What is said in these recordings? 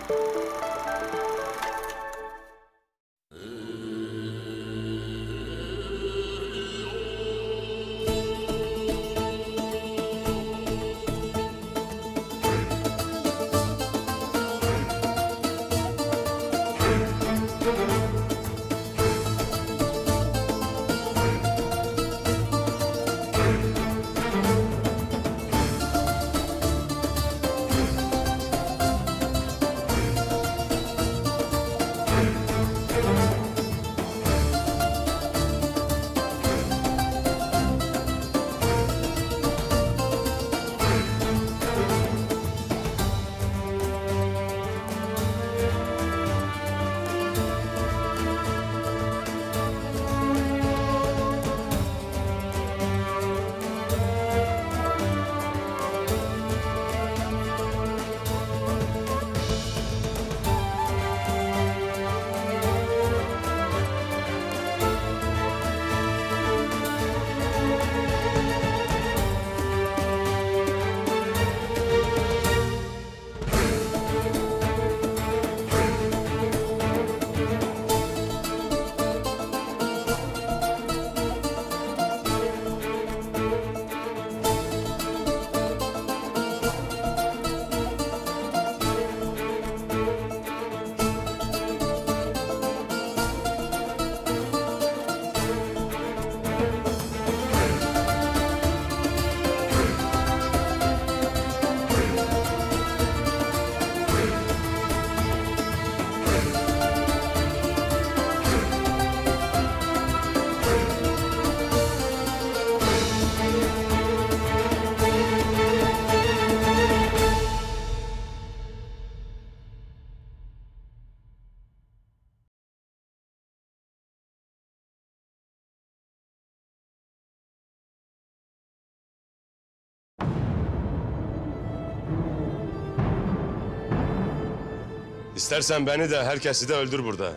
İstersen beni de herkesi de öldür burada.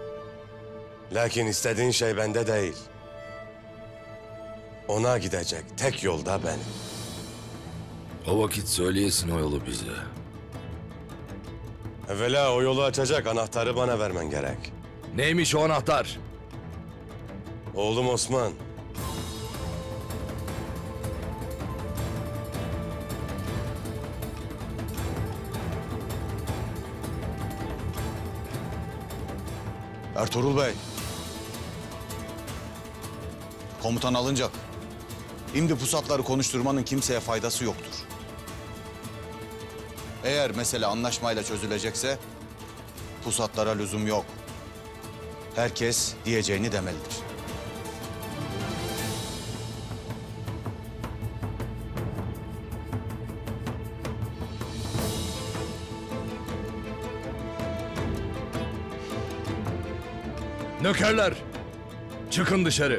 Lakin istediğin şey bende değil. Ona gidecek tek yol da benim. O vakit söyleyesin o yolu bize. Evvela o yolu açacak anahtarı bana vermen gerek. Neymiş o anahtar? Oğlum Osman. Ertuğrul Bey. Komutan alınacak. Şimdi pusatları konuşturmanın kimseye faydası yoktur. Eğer mesele anlaşmayla çözülecekse pusatlara lüzum yok. Herkes diyeceğini demelidir. Nökerler, çıkın dışarı.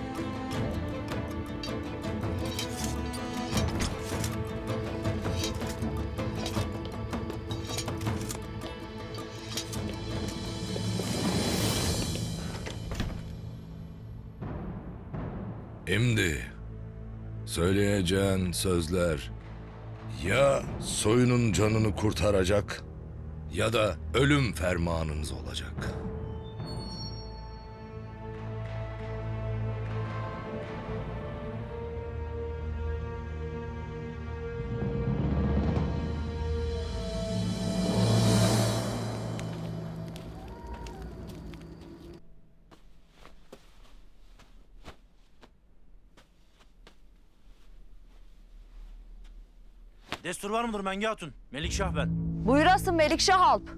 Şimdi söyleyeceğin sözler ya soyunun canını kurtaracak ya da ölüm fermanınız olacak. Destur var mıdır Menge Hatun? Melikşah ben. Buyurasın Melikşah Alp.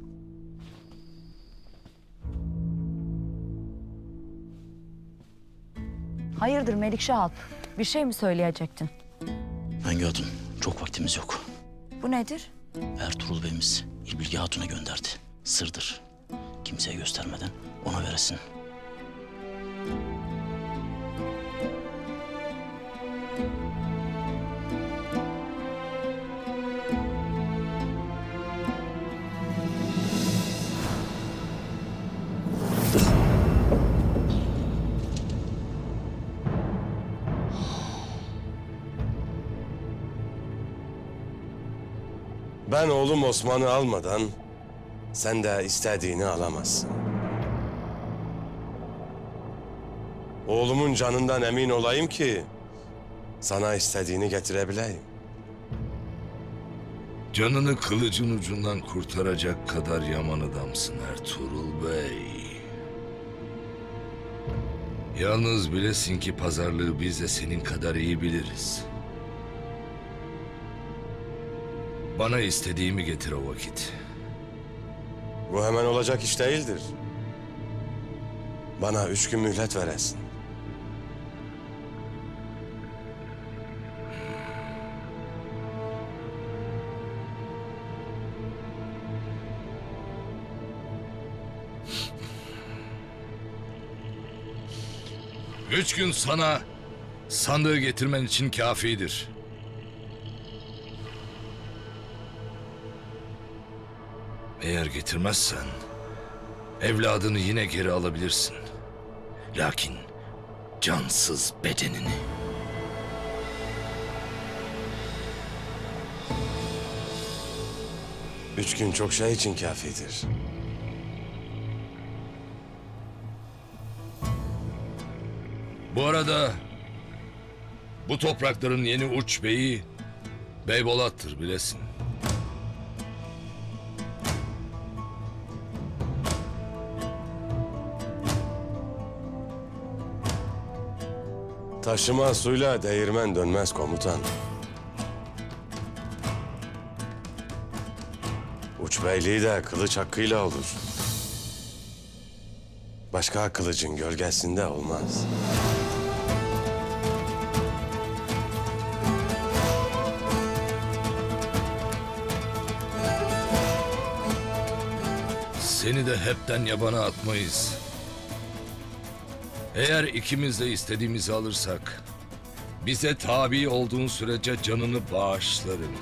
Hayırdır Melikşah Alp? Bir şey mi söyleyecektin? Menge Hatun, çok vaktimiz yok. Bu nedir? Ertuğrul Bey'imiz İlbilge Hatun'a gönderdi. Sırdır. Kimseye göstermeden ona veresin. Ben oğlum Osman'ı almadan sen de istediğini alamazsın. Oğlumun canından emin olayım ki sana istediğini getirebileyim. Canını kılıcın ucundan kurtaracak kadar yaman adamsın Ertuğrul Bey. Yalnız bilesin ki pazarlığı biz de senin kadar iyi biliriz. Bana istediğimi getir o vakit. Bu hemen olacak iş değildir. Bana 3 gün mühlet veresin. Üç gün sana sandığı getirmen için kafidir. Eğer getirmezsen evladını yine geri alabilirsin. Lakin cansız bedenini. Üç gün çok şey için kafidir. Bu arada bu toprakların yeni uç beyi Beybolat'tır bilesin. Taşıma suyla değirmen dönmez komutan. Uçbeyliği de kılıç hakkıyla olur. Başka kılıcın gölgesinde olmaz. Seni de hepten yabana atmayız. Eğer ikimiz de istediğimizi alırsak, bize tabi olduğun sürece canını bağışlarım.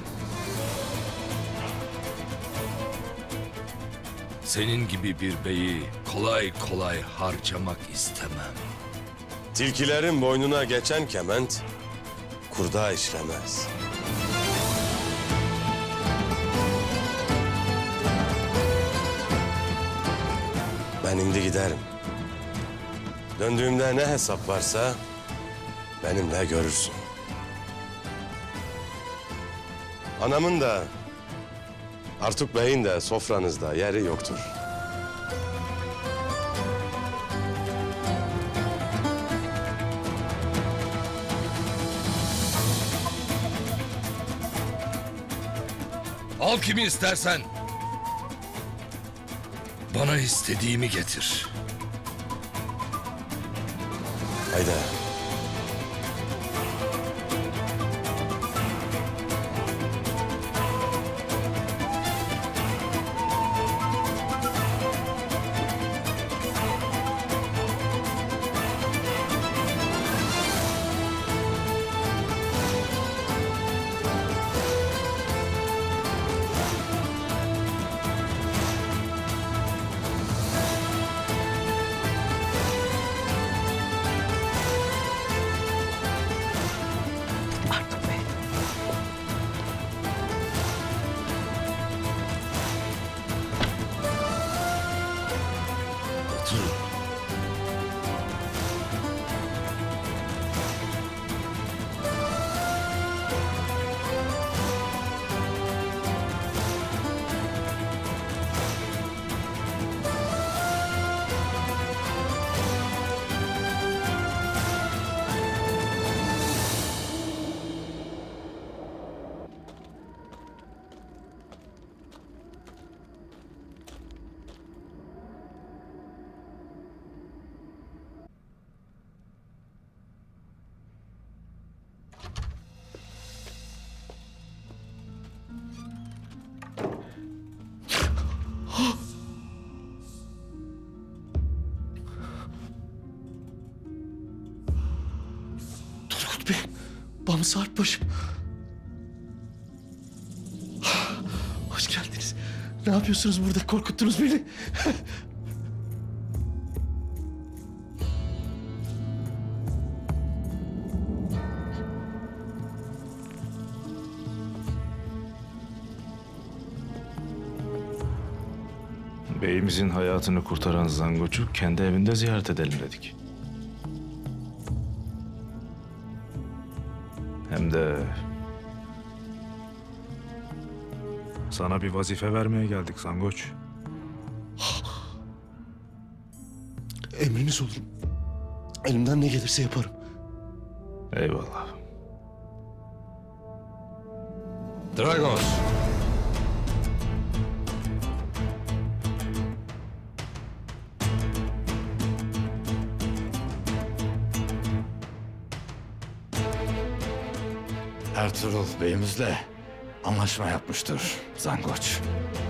Senin gibi bir beyi kolay kolay harcamak istemem. Tilkilerin boynuna geçen kement kurda işlemez. Ben indi giderim. Döndüğümde ne hesap varsa benimle görürsün. Anamın da Artuk Bey'in de sofranızda yeri yoktur. Al kimi istersen. Bana istediğimi getir. Haydi. Otur. Turgut Bey, Bamsı Artbaşı. Hoş geldiniz. Ne yapıyorsunuz burada? Korkuttunuz beni. Beyimizin hayatını kurtaran Zangoç'u kendi evinde ziyaret edelim dedik. Hem de sana bir vazife vermeye geldik Zangoç. Emriniz olur. Elimden ne gelirse yaparım. Eyvallah. Dragos. Ertuğrul Bey'imizle anlaşma yapmıştır Zangoç.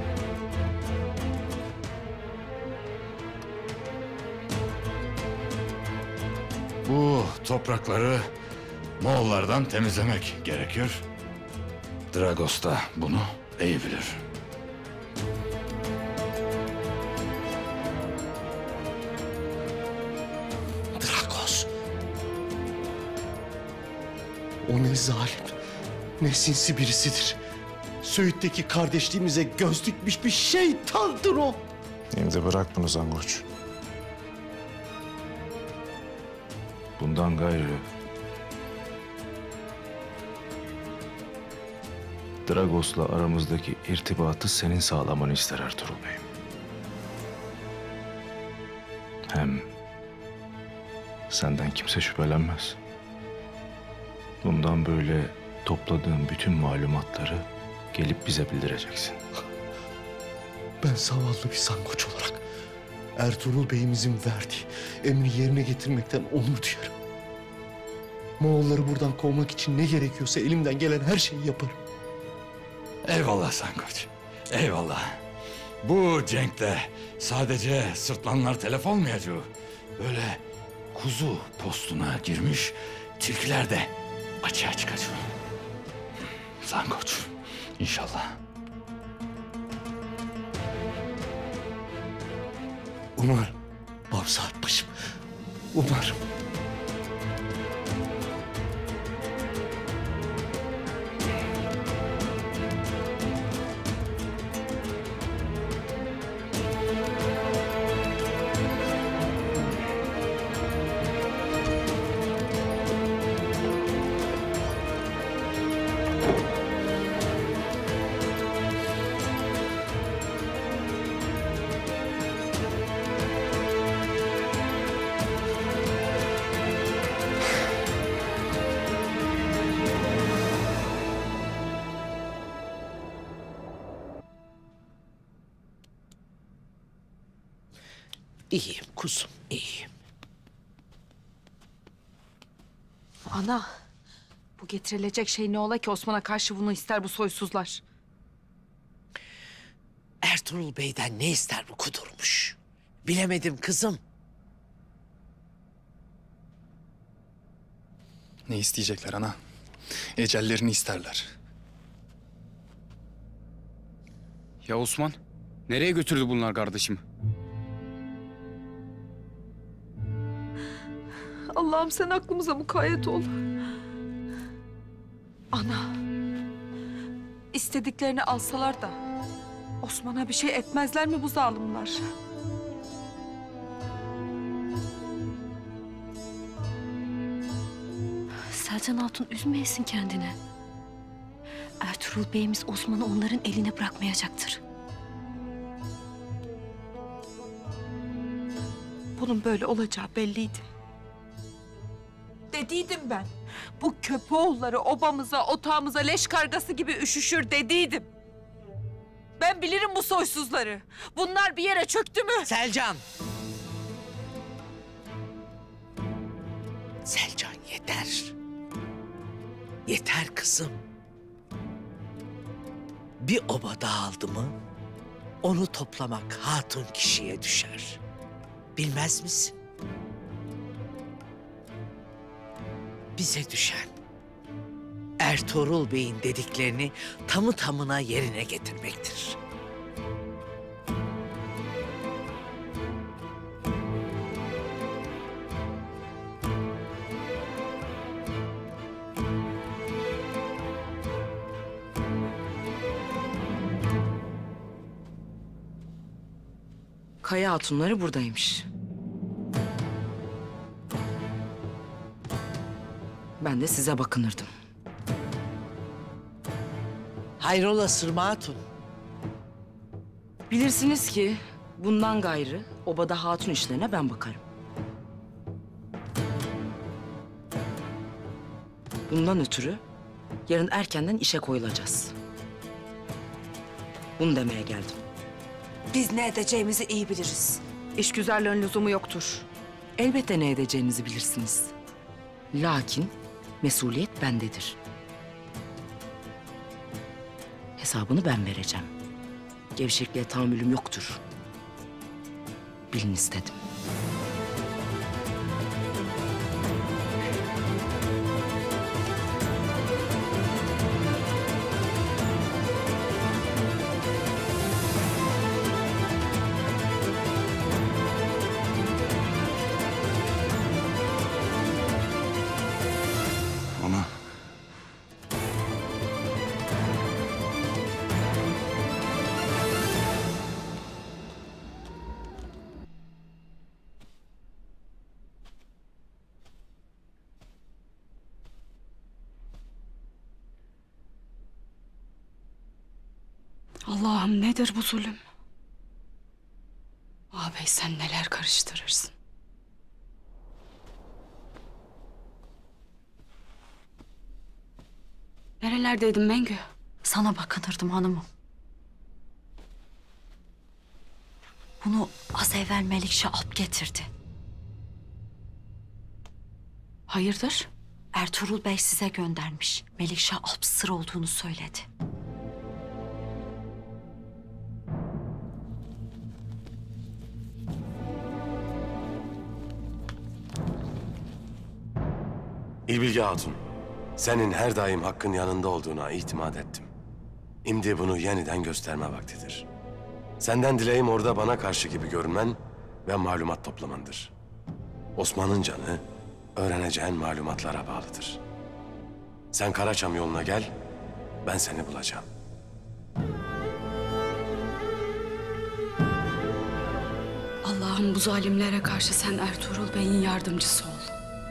Bu toprakları Moğollardan temizlemek gerekir. Dragos da bunu iyi bilir. Dragos. O ne zalim, ne sinsi birisidir. Söğüt'teki kardeşliğimize göz dikmiş bir şeytandır o. Şimdi bırak bunu Zangoç. Bundan gayrı Dragos'la aramızdaki irtibatı senin sağlamanı ister Ertuğrul Bey'im. Hem senden kimse şüphelenmez. Bundan böyle topladığın bütün malumatları gelip bize bildireceksin. Ben zavallı bir Zangoç olarak Ertuğrul Bey'imizin verdiği emri yerine getirmekten onur duyarım. Moğolları buradan kovmak için ne gerekiyorsa elimden gelen her şeyi yaparım. Eyvallah Zangoç, eyvallah. Bu cenkte sadece sırtlanlar telef olmayacak. Böyle kuzu postuna girmiş tilkiler de açığa çıkacak. Zangoç, inşallah. Umarım Bavsaat başım. Umarım. İyiyim kuzum, iyiyim. Ana, bu getirilecek şey ne ola ki Osman'a karşı bunu ister bu soysuzlar? Ertuğrul Bey'den ne ister bu kudurmuş? Bilemedim kızım. Ne isteyecekler ana? Ecellerini isterler. Ya Osman, nereye götürdü bunlar kardeşimi? Allah'ım sen aklımıza mukayyet ol. Ana, istediklerini alsalar da Osman'a bir şey etmezler mi bu zalimler? Selcan Hatun üzmeyesin kendini. Ertuğrul Bey'imiz Osman'ı onların eline bırakmayacaktır. Bunun böyle olacağı belliydi. Dediydim ben. Bu Köpoğulları obamıza, otağımıza leş kargası gibi üşüşür dediydim. Ben bilirim bu soysuzları. Bunlar bir yere çöktü mü? Selcan. Selcan yeter. Yeter kızım. Bir oba dağıldı mı onu toplamak hatun kişiye düşer. Bilmez misin? Bize düşen Ertuğrul Bey'in dediklerini tamı tamına yerine getirmektir. Kaya hatunları buradaymış. Ben de size bakınırdım. Hayrola Sırma Hatun? Bilirsiniz ki bundan gayrı obada hatun işlerine ben bakarım. Bundan ötürü yarın erkenden işe koyulacağız. Bunu demeye geldim. Biz ne edeceğimizi iyi biliriz. İşgüzarlığın lüzumu yoktur. Elbette ne edeceğinizi bilirsiniz. Lakin mesuliyet bendedir. Hesabını ben vereceğim. Gevşekliğe tahammülüm yoktur. Bilin istedim. Ana. Allah'ım nedir bu zulüm? Ağabey sen neler karıştırırsın? Nerelerdeydin Mengü? Sana bakınırdım hanımım. Bunu az evvel Melikşah Alp getirdi. Hayırdır? Ertuğrul Bey size göndermiş. Melikşah Alp sır olduğunu söyledi. İlbilge Hatun, senin her daim hakkın yanında olduğuna itimat ettim. Şimdi bunu yeniden gösterme vaktidir. Senden dileğim orada bana karşı gibi görünmen ve malumat toplamandır. Osman'ın canı öğreneceğin malumatlara bağlıdır. Sen Karaçam yoluna gel, ben seni bulacağım. Allah'ım bu zalimlere karşı sen Ertuğrul Bey'in yardımcısı ol.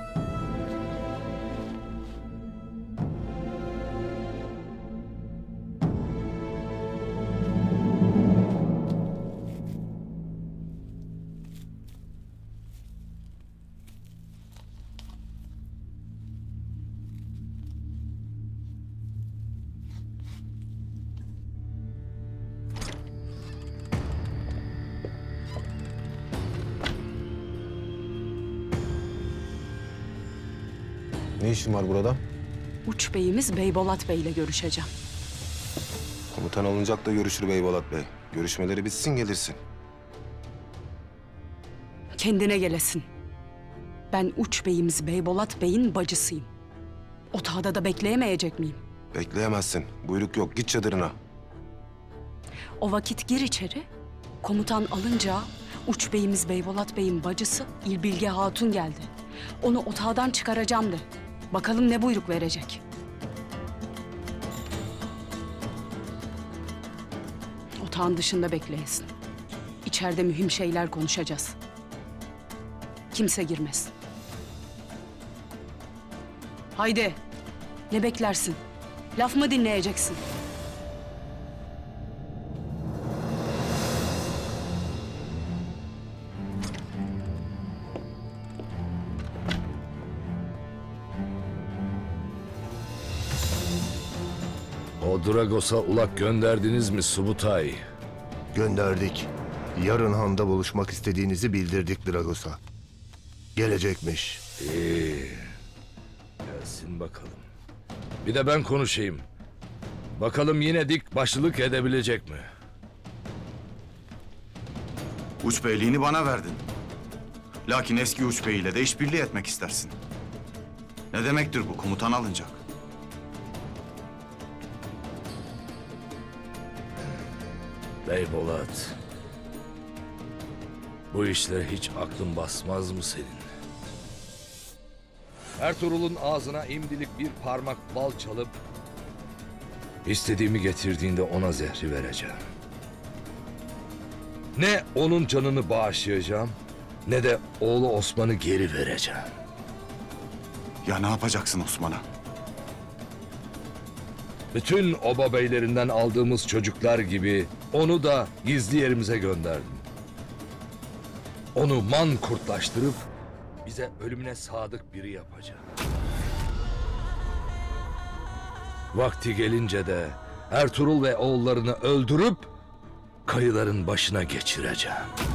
Ne işin var burada? Uç beyimiz Beybolat Bey ile görüşeceğim. Komutan alınacak da görüşür Beybolat Bey. Görüşmeleri bitsin gelirsin. Kendine gelesin. Ben Uç beyimiz Beybolat Bey'in bacısıyım. Otağda da bekleyemeyecek miyim? Bekleyemezsin. Buyruk yok. Git çadırına. O vakit gir içeri. Komutan alınca Uç beyimiz Beybolat Bey'in bacısı İlbilge Hatun geldi. Onu otağdan çıkaracağım de. Bakalım ne buyruk verecek. Otağın dışında bekleyesin. İçeride mühim şeyler konuşacağız. Kimse girmesin. Haydi. Ne beklersin? Laf mı dinleyeceksin? O Dragos'a ulak gönderdiniz mi Subutay? Gönderdik. Yarın handa buluşmak istediğinizi bildirdik Dragos'a. Gelecekmiş. İyi. Gelsin bakalım. Bir de ben konuşayım. Bakalım yine dik başlılık edebilecek mi? Uç beyliğini bana verdin. Lakin eski uç beyiyle de işbirliği etmek istersin. Ne demektir bu? Komutan alınacak. Beybolat. Bu işlere hiç aklın basmaz mı senin? Ertuğrul'un ağzına imdilik bir parmak bal çalıp istediğimi getirdiğinde ona zehri vereceğim. Ne onun canını bağışlayacağım, ne de oğlu Osman'ı geri vereceğim. Ya ne yapacaksın Osman'a? Bütün oba beylerinden aldığımız çocuklar gibi onu da gizli yerimize gönderdim. Onu man kurtlaştırıp bize ölümüne sadık biri yapacağım. Vakti gelince de Ertuğrul ve oğullarını öldürüp kayıların başına geçireceğim.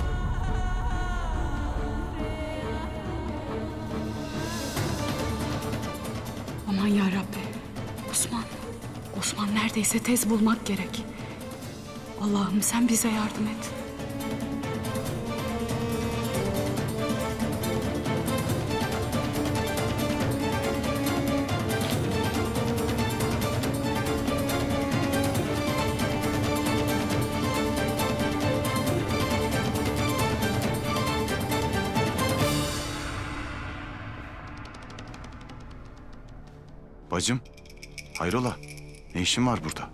Aman ya Rabbi. Osman neredeyse tez bulmak gerek. Allah'ım sen bize yardım et. Bacım, hayrola? Ne işin var burada?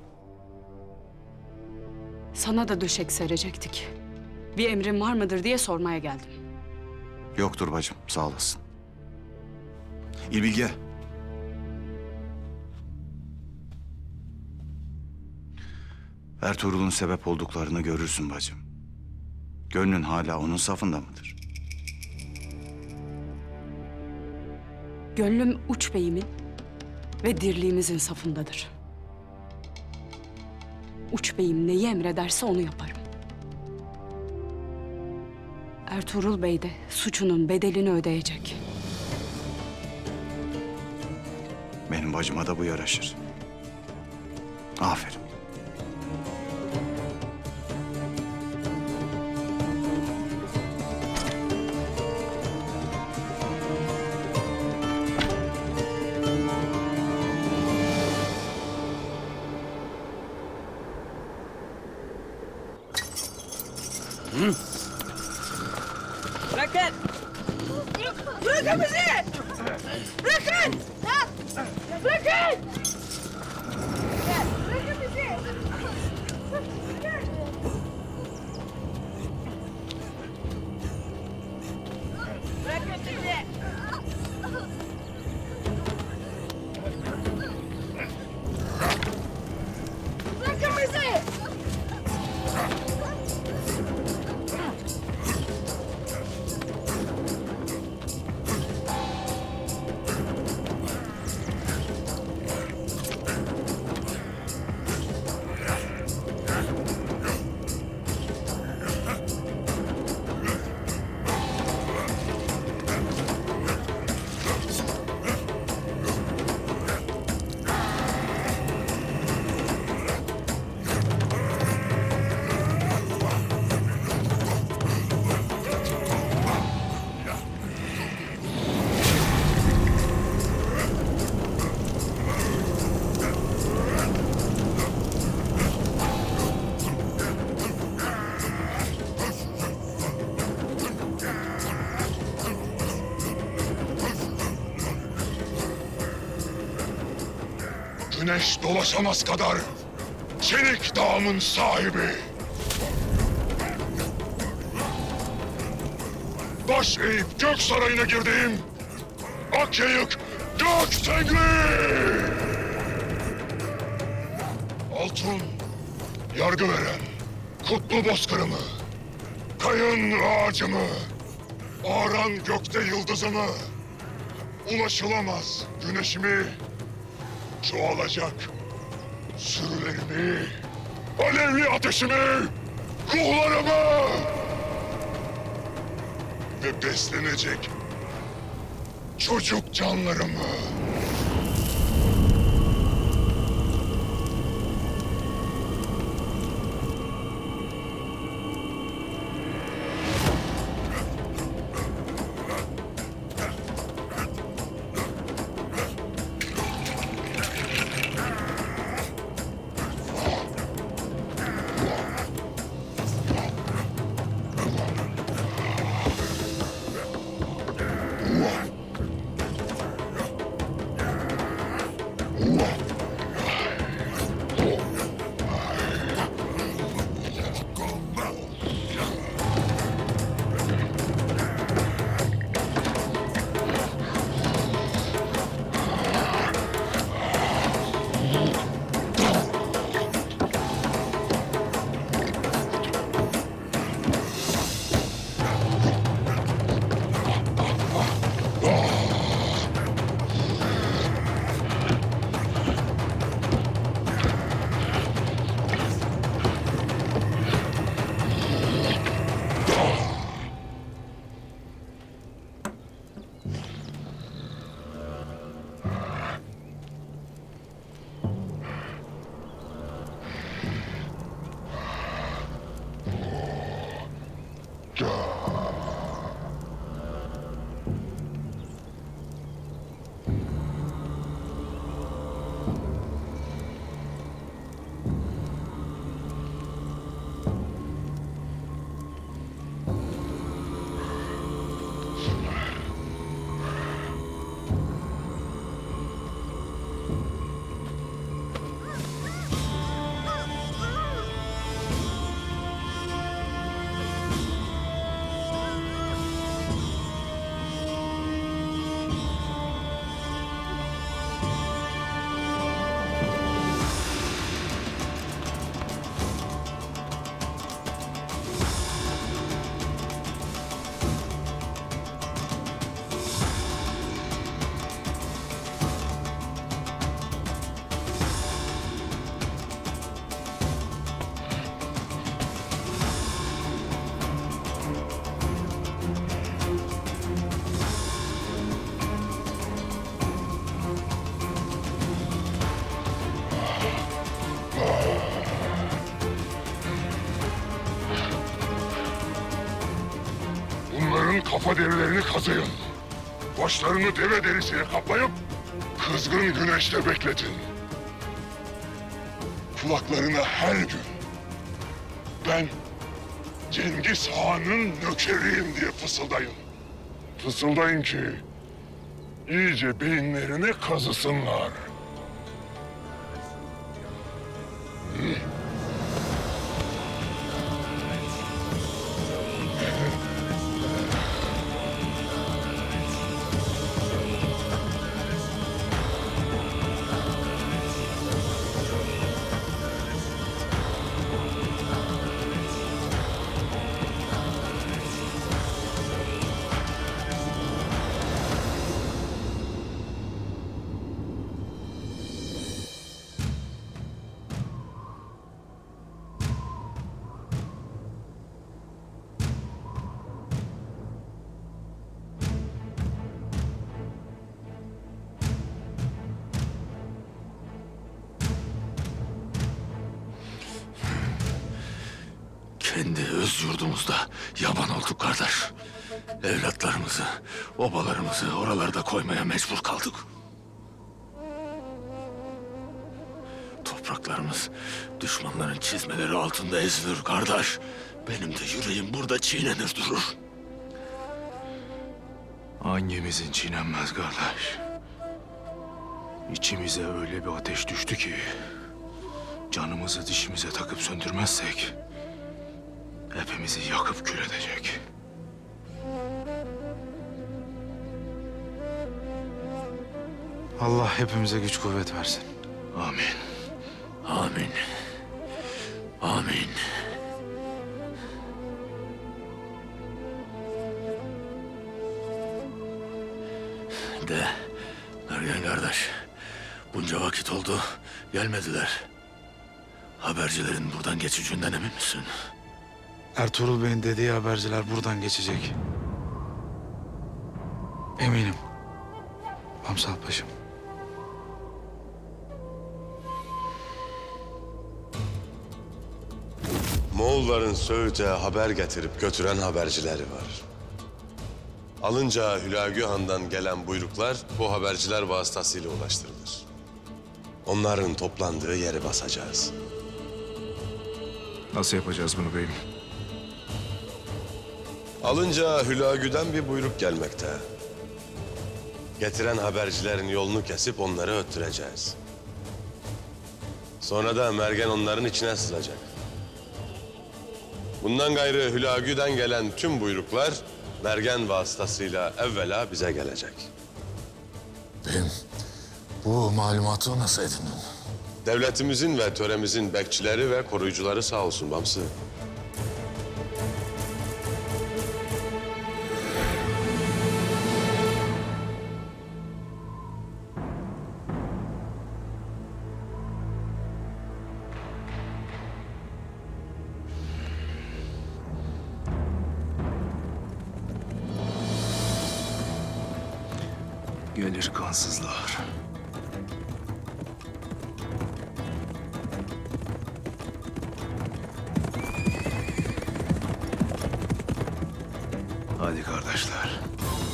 Sana da döşek serecektik. Bir emrin var mıdır diye sormaya geldim. Yoktur bacım, sağ olasın. İlbilge. Ertuğrul'un sebep olduklarını görürsün bacım. Gönlün hala onun safında mıdır? Gönlüm Uç Bey'imin ve dirliğimizin safındadır. Uç Bey'im neyi emrederse onu yaparım. Ertuğrul Bey de suçunun bedelini ödeyecek. Benim bacıma da bu yaraşır. Aferin. Bırakın! Bırakın bizi! Bırakın! Bırakın! Bırakın bizi! Bırakın bizi! Bırakın bizi! Güneş dolaşamaz kadar çelik dağımın sahibi. Baş eğip gök sarayına girdiğim Akyayık Gök Tengri! Altın yargı veren kutlu bozkırımı, kayın ağacımı, ağaran gökte yıldızımı, ulaşılamaz güneşimi, çoğalacak sürülerimi, alevli ateşimi, ruhlarımı ve beslenecek çocuk canlarımı. Onların kafa derilerini kazıyın. Başlarını deve derisiyle kaplayıp kızgın güneşte bekletin. Kulaklarına her gün ben Cengiz Han'ın nökeriyim diye fısıldayın. Fısıldayın ki iyice beyinlerini kazısınlar. Kendi öz yurdumuzda yaban olduk kardeş. Evlatlarımızı, obalarımızı oralarda koymaya mecbur kaldık. Topraklarımız düşmanların çizmeleri altında ezilir kardeş. Benim de yüreğim burada çiğnenir durur. Hangimizin çiğnenmez kardeş? İçimize öyle bir ateş düştü ki canımızı dişimize takıp söndürmezsek hepimizi yakıp kül edecek. Allah hepimize güç kuvvet versin. Amin. Amin. Amin. De, Ergen kardeş, bunca vakit oldu, gelmediler. Habercilerin buradan geçeceğinden emin misin? Ertuğrul Bey'in dediği haberciler buradan geçecek. Eminim. Hamsal Paşam. Moğolların Söğüt'e haber getirip götüren habercileri var. Alınca Hülagü Han'dan gelen buyruklar bu haberciler vasıtasıyla ulaştırılır. Onların toplandığı yeri basacağız. Nasıl yapacağız bunu beyim? Alınca Hülagü'den bir buyruk gelmekte. Getiren habercilerin yolunu kesip onları öttüreceğiz. Sonra da Mergen onların içine sızacak. Bundan gayrı Hülagü'den gelen tüm buyruklar Mergen vasıtasıyla evvela bize gelecek. Beyim, bu malumatı nasıl edindin? Devletimizin ve töremizin bekçileri ve koruyucuları sağ olsun Bamsı. Gelir kansızlar. Hadi kardeşler.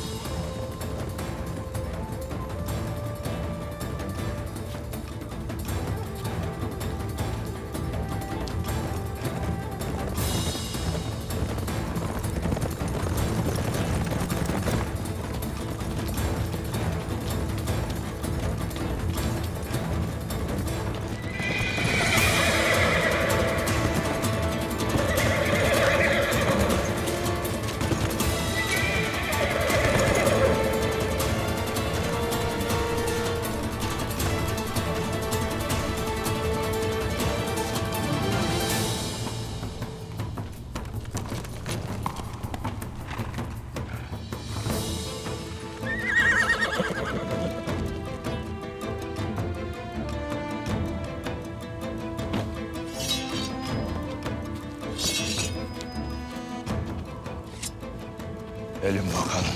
Gelin bakalım.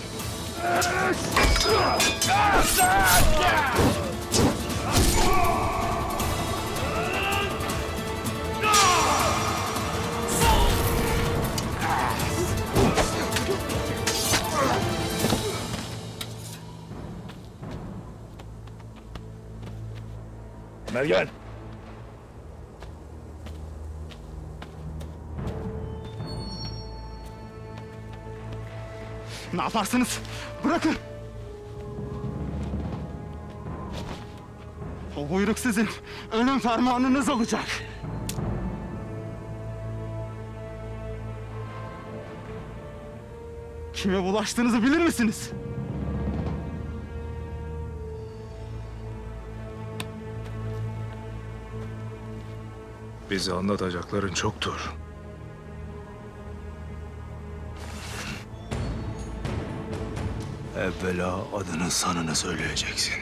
Ömer gel. Ne yaparsınız? Bırakın. O buyruk sizin ölüm fermanınız olacak. Kime bulaştığınızı bilir misiniz? Bize anlatacakların çoktur. Evvela adını sanını söyleyeceksin.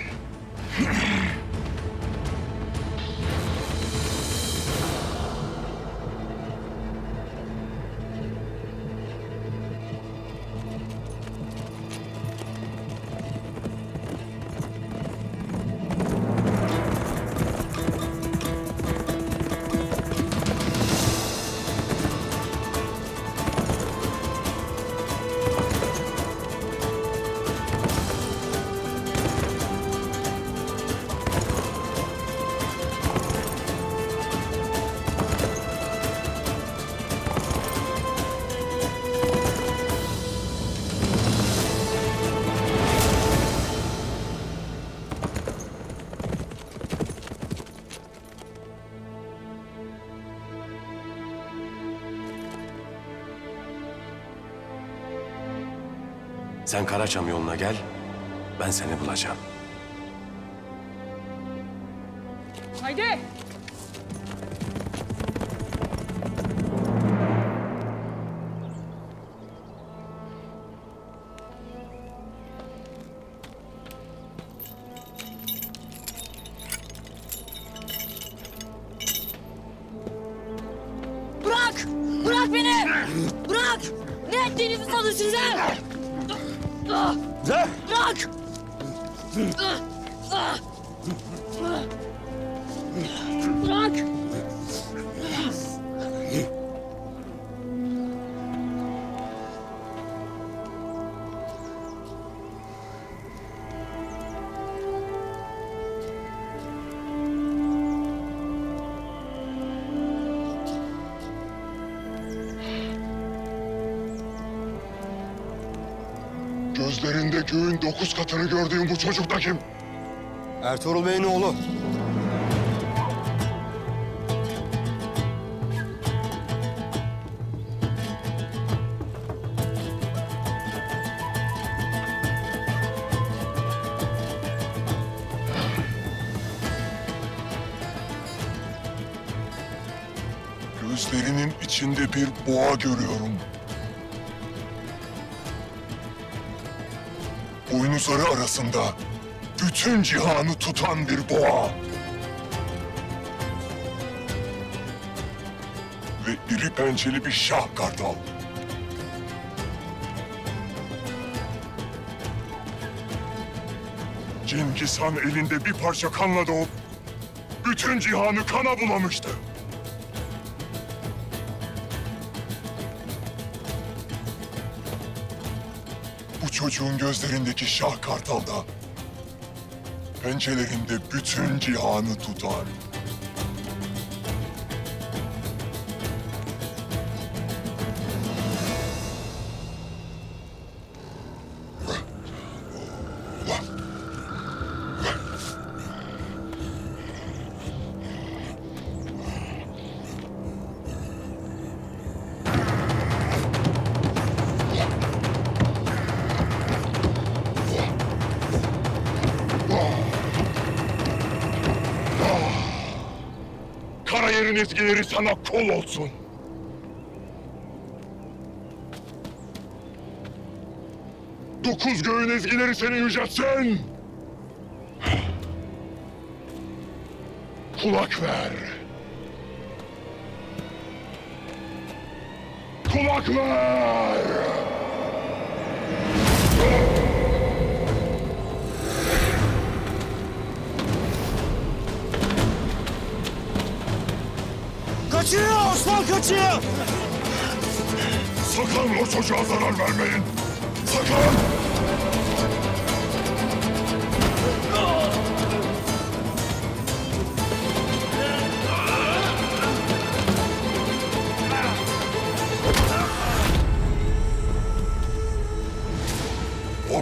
Sen Karaçam yoluna gel, ben seni bulacağım. Haydi. Bırak! Bırak beni! Bırak! Ne ettiğinizi sanıyorsunuz ha? Bırak! Bırak! Gözlerinde göğün 9 katını gördüğüm bu çocuk da kim? Ertuğrul Bey'in oğlu. Gözlerinin içinde bir boğa görüyorum. Boynuzları arasında bütün cihanı tutan bir boğa. Ve iri pençeli bir şah kartal. Cengiz Han elinde bir parça kanla doğup bütün cihanı kana bulamıştı. Bu çocuğun gözlerindeki şah kartal da pençelerinde bütün cihanı tutar. Karayer'in ezgileri sana kol olsun. Dokuz göğün ezgileri seni yüceltsin. Kulak ver. Kulak ver. Kaçıyor! Osman kaçıyor! Sakın o çocuğa zarar vermeyin. Sakın!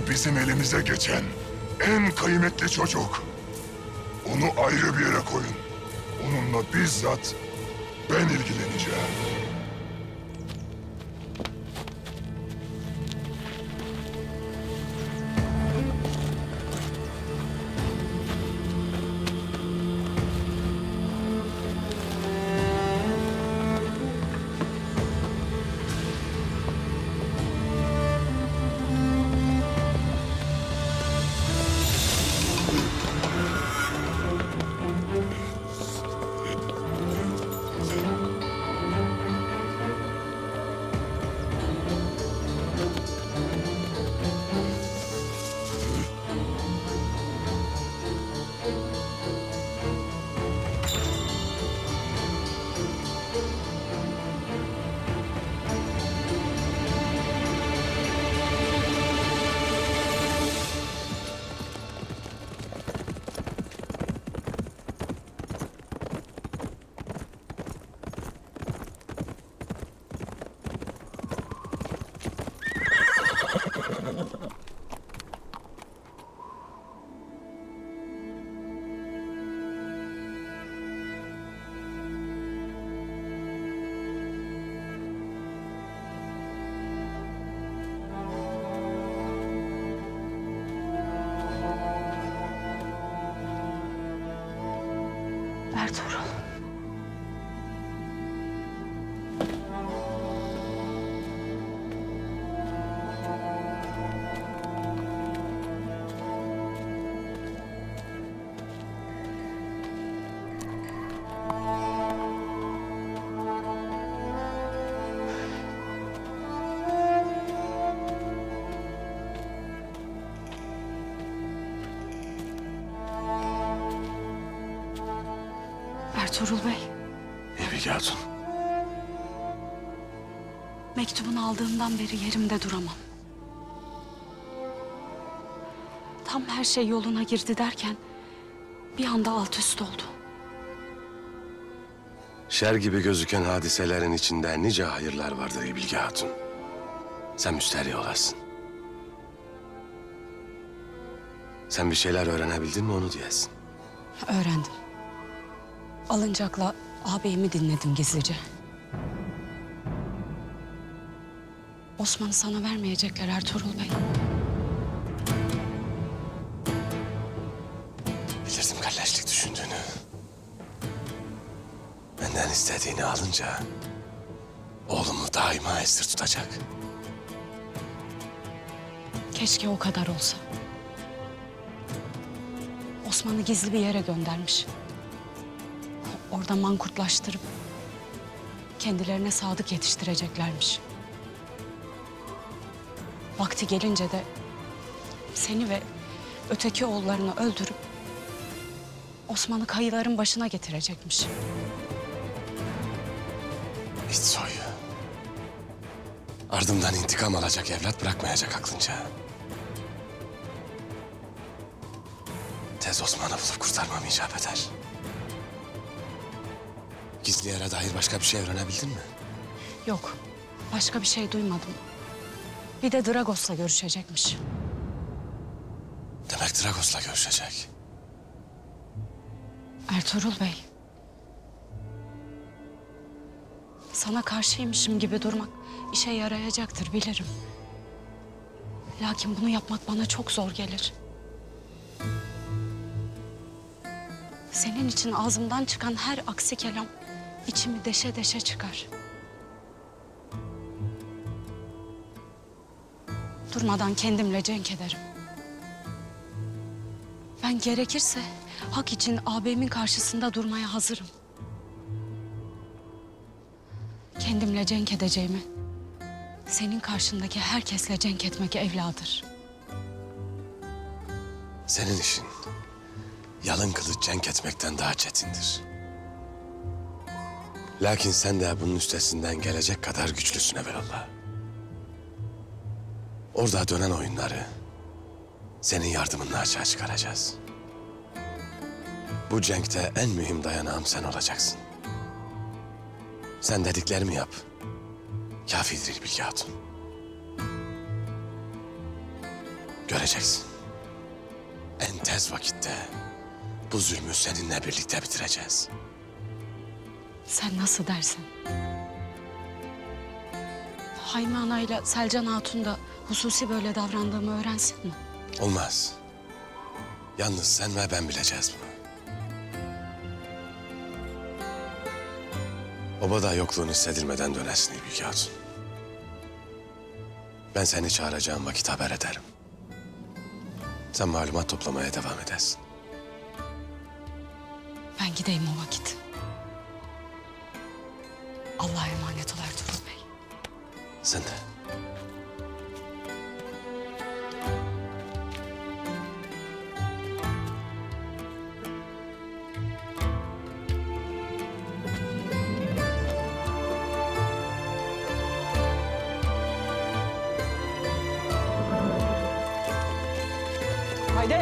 bizim elimize geçen en kıymetli çocuk. Onu ayrı bir yere koyun. Onunla bizzat ben ilgileneceğim. Ertuğrul. Ertuğrul Bey, İlbilge Hatun. mektubunu aldığımdan beri yerimde duramam. Tam her şey yoluna girdi derken bir anda alt üst oldu. Şer gibi gözüken hadiselerin içinde nice hayırlar vardır İlbilge Hatun. Sen müsterih olasın. Sen bir şeyler öğrenebildin mi onu diyesin. Öğrendim. Alıncak'la ağabeyimi dinledim gizlice. Osman'ı sana vermeyecekler Ertuğrul Bey. Bilirdim kalleşlik düşündüğünü. Benden istediğini alınca oğlumu daima esir tutacak. Keşke o kadar olsa. Osman'ı gizli bir yere göndermiş. Orada mankurtlaştırıp kendilerine sadık yetiştireceklermiş. Vakti gelince de seni ve öteki oğullarını öldürüp Osman'ı kayıların başına getirecekmiş. İç soyu. Ardımdan intikam alacak evlat bırakmayacak aklınca. Tez Osman'ı bulup kurtarmam icap eder. Gizli yere dair başka bir şey öğrenebildin mi? Yok, başka bir şey duymadım. Bir de Dragos'la görüşecekmiş. Demek Dragos'la görüşecek. Ertuğrul Bey. Sana karşıymışım gibi durmak işe yarayacaktır bilirim. Lakin bunu yapmak bana çok zor gelir. Senin için ağzımdan çıkan her aksi kelam içimi deşe deşe çıkar. Durmadan kendimle cenk ederim. Ben gerekirse hak için ağabeyimin karşısında durmaya hazırım. Kendimle cenk edeceğimi, senin karşındaki herkesle cenk etmek evladır. Senin işin yalın kılıç cenk etmekten daha çetindir. Lakin sen de bunun üstesinden gelecek kadar güçlüsün evelallah. Orada dönen oyunları senin yardımınla açığa çıkaracağız. Bu cenkte en mühim dayanağım sen olacaksın. Sen dediklerimi yap. Kafidir İlbilge Hatun. Göreceksin. En tez vakitte bu zulmü seninle birlikte bitireceğiz. Sen nasıl dersen. Hayme Ana'yla Selcan Hatun da hususi böyle davrandığımı öğrensin mi? Olmaz. Yalnız sen ve ben bileceğiz bunu. Obada yokluğun hissedilmeden dönersin İlbilge Hatun. Ben seni çağıracağım vakit haber ederim. Sen malumat toplamaya devam edersin. Ben gideyim o vakit. Allah'a emanet ol Ertuğrul Bey. Sen de. Haydi.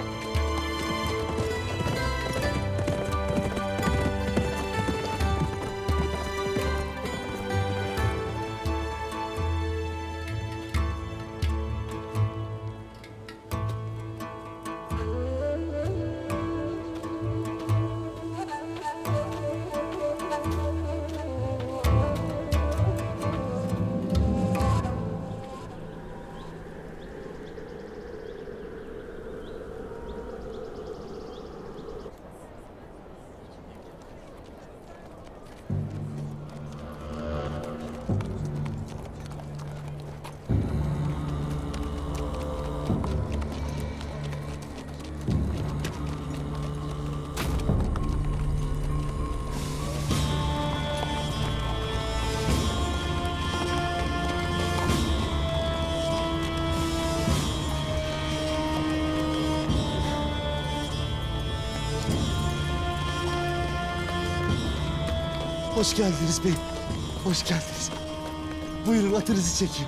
Hoş geldiniz beyim. Hoş geldiniz. Buyurun atınızı çekeyim.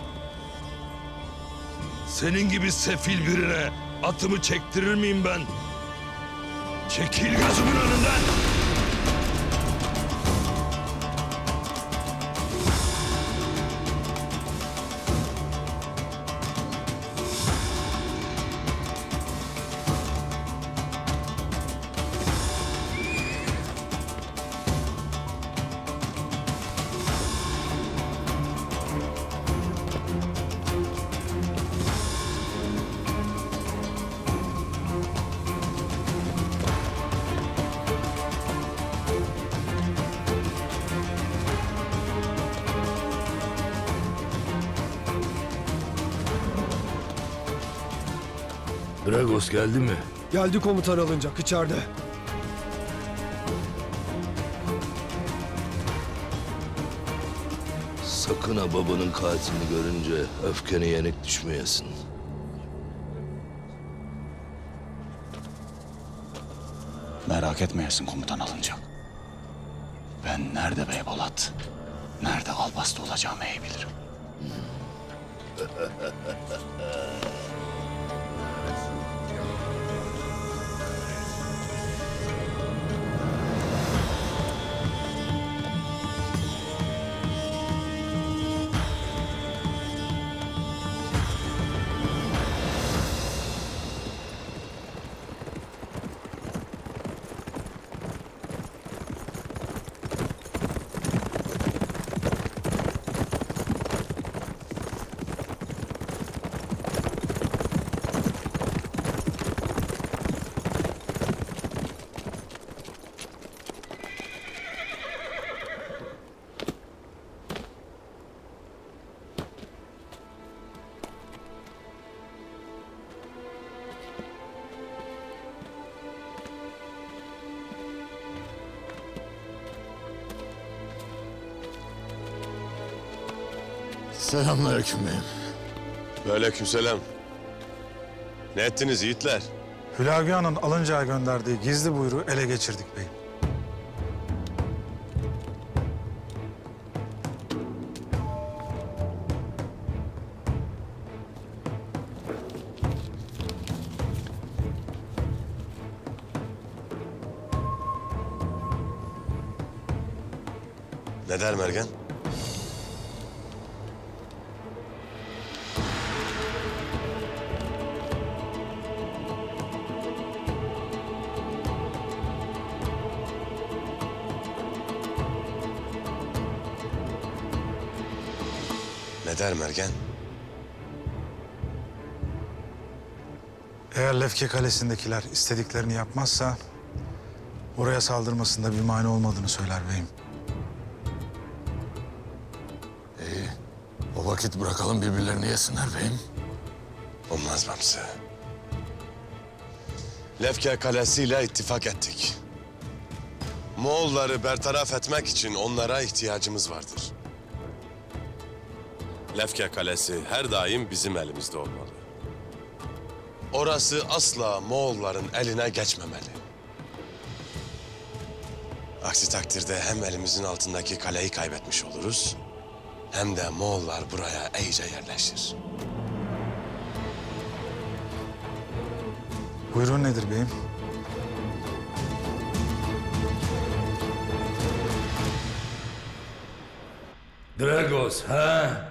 Senin gibi sefil birine atımı çektirir miyim ben? Çekil gözümün önünden! Dragos geldi mi? Geldi komutan alınacak içeride. Sakın ha babanın katilini görünce öfkene yenik düşmeyesin. Merak etmeyesin komutan alınacak. Ben nerede Beybolat, nerede Albas'ta olacağımı iyi bilirim. Selamünaleyküm beyim. Aleykümselam. Ne ettiniz yiğitler? Hülagü'nün alıncağı gönderdiği gizli buyruğu ele geçirdik beyim. Ne der Mergen? Ne der Mergen? Eğer Lefke Kalesi'ndekiler istediklerini yapmazsa oraya saldırmasında bir mani olmadığını söyler beyim. İyi. O vakit bırakalım birbirlerini yesinler beyim. Olmaz Bamsı. Lefke Kalesi ile ittifak ettik. Moğolları bertaraf etmek için onlara ihtiyacımız vardır. Lefke Kalesi her daim bizim elimizde olmalı. Orası asla Moğolların eline geçmemeli. Aksi takdirde hem elimizin altındaki kaleyi kaybetmiş oluruz, hem de Moğollar buraya iyice yerleşir. Buyruğun nedir beyim? Dragos ha?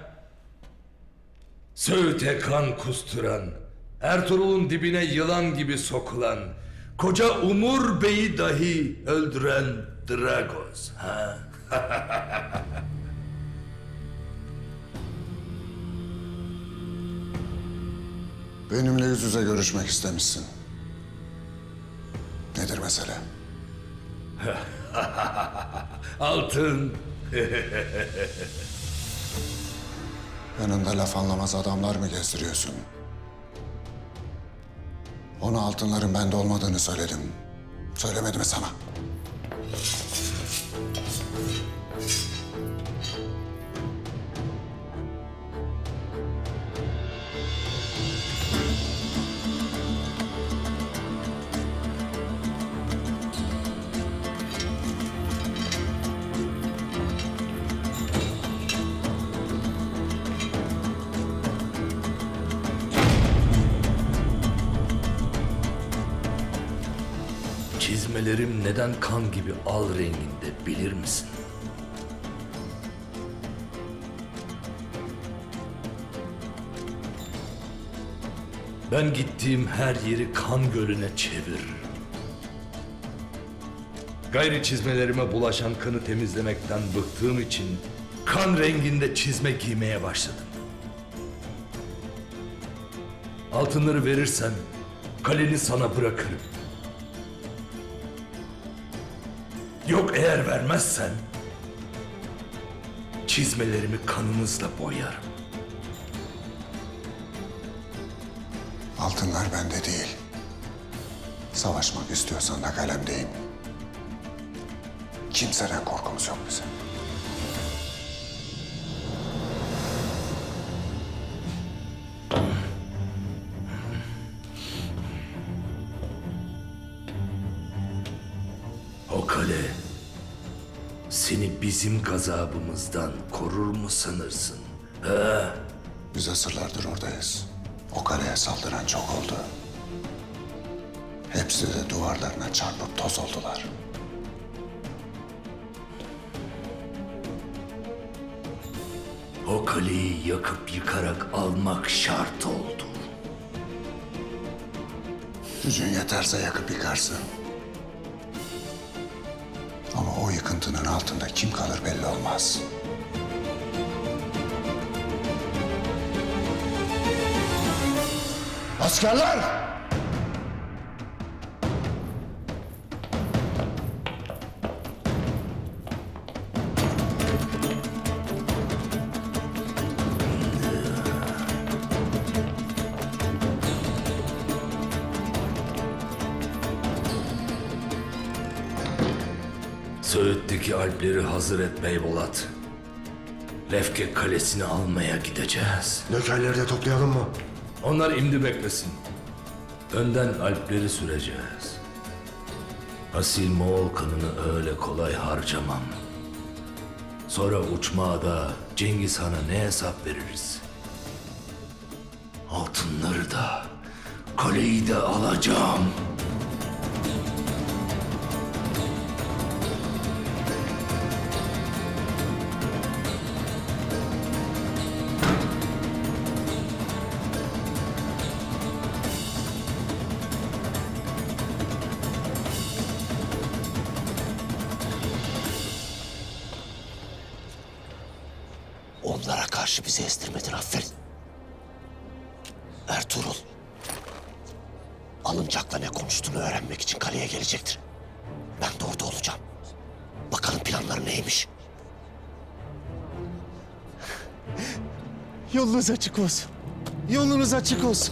Söğüt'e kan kusturan, Ertuğrul'un dibine yılan gibi sokulan, koca Umur Bey'i dahi öldüren Dragos ha? Benimle yüz yüze görüşmek istemişsin. Nedir mesele? Altın. Yanında laf anlamaz adamlar mı gezdiriyorsun? Ona altınların bende olmadığını söyledim. Söylemedim mi sana? Çizmelerim neden kan gibi al renginde bilir misin? Ben gittiğim her yeri kan gölüne çeviririm. Gayri çizmelerime bulaşan kanı temizlemekten bıktığım için kan renginde çizme giymeye başladım. Altınları verirsen kaleni sana bırakırım. Yok eğer vermezsen çizmelerimi kanınızla boyarım. Altınlar bende değil. Savaşmak istiyorsan da kalemdeyim. Kimseden korkumuz yok bizim. O kale seni bizim gazabımızdan korur mu sanırsın? He? Biz asırlardır oradayız. O kaleye saldıran çok oldu. Hepsi de duvarlarına çarpıp toz oldular. O kaleyi yakıp yıkarak almak şart oldu. Gücün yeterse yakıp yıkarsın. Ama o yıkıntının altında kim kalır belli olmaz. Askerler! Söğüt'teki Alpleri hazır et Beybolat. Lefke Kalesi'ni almaya gideceğiz. Nökerleri de toplayalım mı? Onlar imdi beklesin. Önden Alpleri süreceğiz. Asil Moğol kanını öyle kolay harcamam. Sonra uçmada Cengiz Han'a ne hesap veririz? Altınları da, kaleyi de alacağım. Onlara karşı karşı bizi estirmedin, aferin. Ertuğrul, Alıncak'la ne konuştuğunu öğrenmek için kaleye gelecektir. Ben de orada olacağım. Bakalım planları neymiş? Yolunuz açık olsun. Yolunuz açık olsun.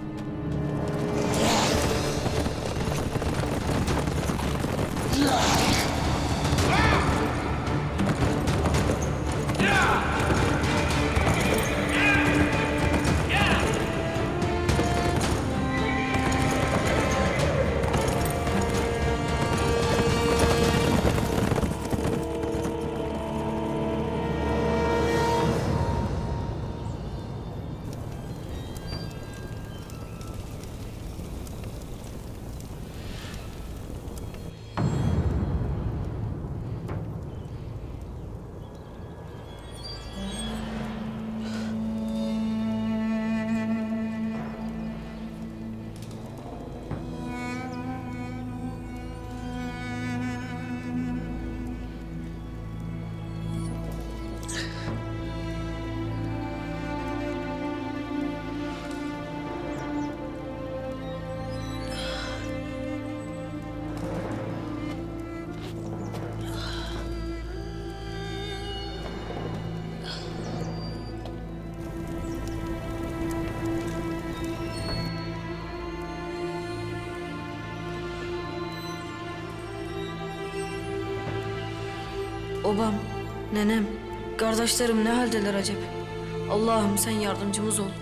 Obam, nenem, kardeşlerim ne haldeler acep? Allah'ım sen yardımcımız ol.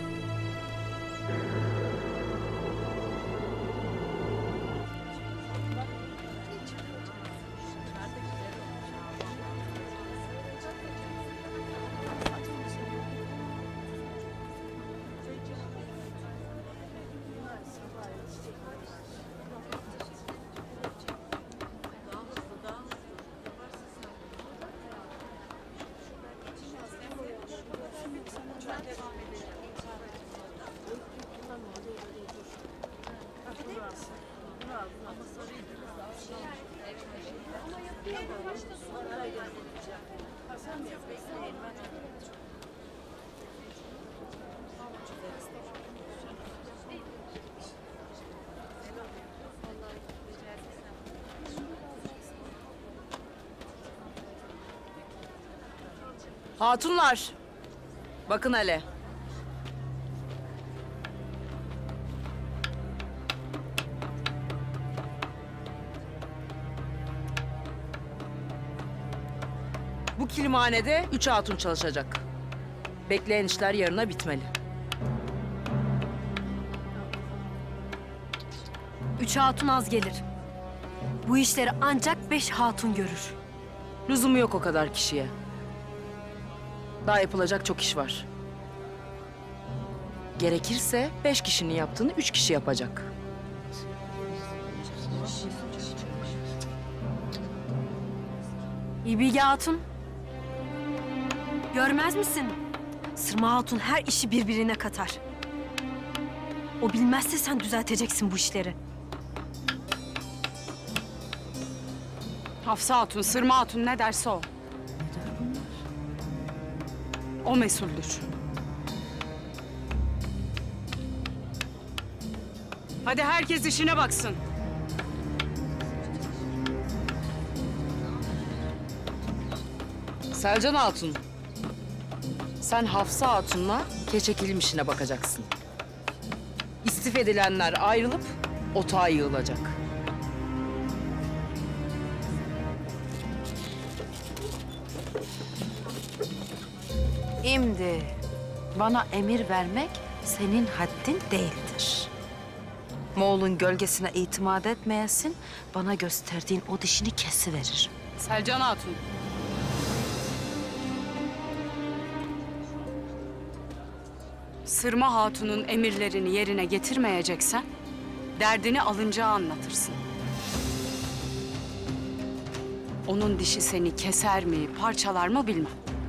Hatunlar, bakın hele. Bu kilimhanede 3 hatun çalışacak. Bekleyen işler yarına bitmeli. 3 hatun az gelir. Bu işleri ancak 5 hatun görür. Lüzumu yok o kadar kişiye. Daha yapılacak çok iş var. Gerekirse 5 kişinin yaptığını 3 kişi yapacak. İlbilge Hatun. Görmez misin? Sırma Hatun her işi birbirine katar. O bilmezse sen düzelteceksin bu işleri. Hafsa Hatun, Sırma Hatun ne derse o. O mesuldür. Hadi herkes işine baksın. Selcan Hatun, sen Hafsa Hatun'la Keçekil'in işine bakacaksın. İstif edilenler ayrılıp otağa yığılacak. Şimdi bana emir vermek senin haddin değildir. Moğol'un gölgesine itimat etmeyesin, bana gösterdiğin o dişini kesiverir. Selcan Hatun. Sırma Hatun'un emirlerini yerine getirmeyeceksen, derdini alınca anlatırsın. Onun dişi seni keser mi, parçalar mı bilmem.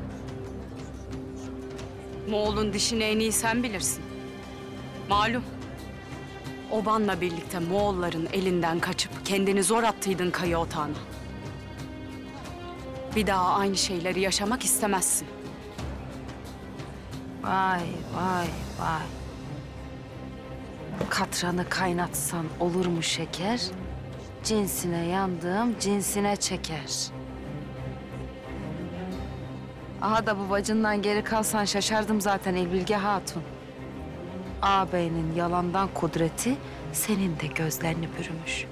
Moğol'un dişini en iyi sen bilirsin. Malum. Obanla birlikte Moğolların elinden kaçıp kendini zor attıydın kayı otağına. Bir daha aynı şeyleri yaşamak istemezsin. Vay vay vay. Katranı kaynatsan olur mu şeker? Cinsine yandım, cinsine çeker. Aha da bu bacından geri kalsan şaşardım zaten İlbilge Hatun. Ağabeyinin yalandan kudreti senin de gözlerini bürümüş.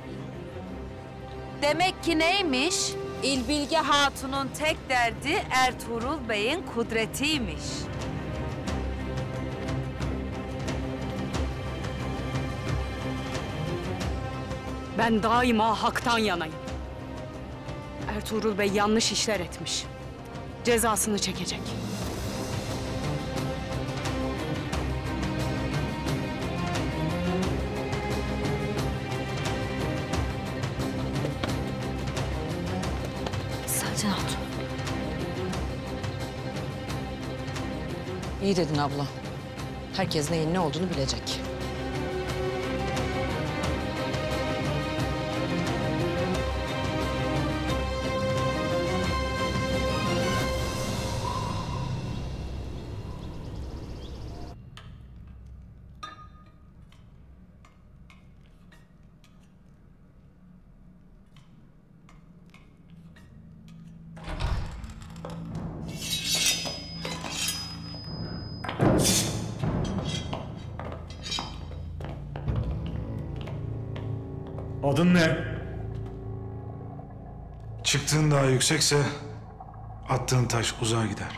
Demek ki neymiş? İlbilge Hatun'un tek derdi Ertuğrul Bey'in kudretiymiş. Ben daima haktan yanayım. Ertuğrul Bey yanlış işler etmiş. Cezasını çekecek. Selcan Hatun. İyi dedin abla. Herkes neyin ne olduğunu bilecek. Adın ne? Çıktığın daha yüksekse attığın taş uzağa gider.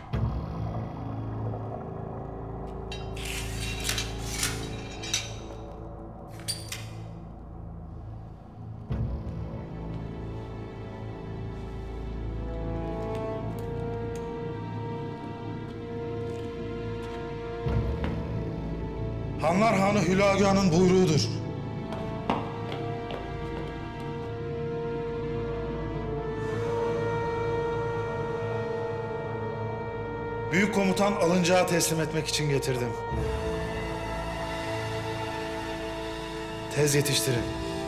Hanlar Hanı Hülagâ'nın buyruğudur. Büyük komutan alıncağı teslim etmek için getirdim. Tez yetiştirin.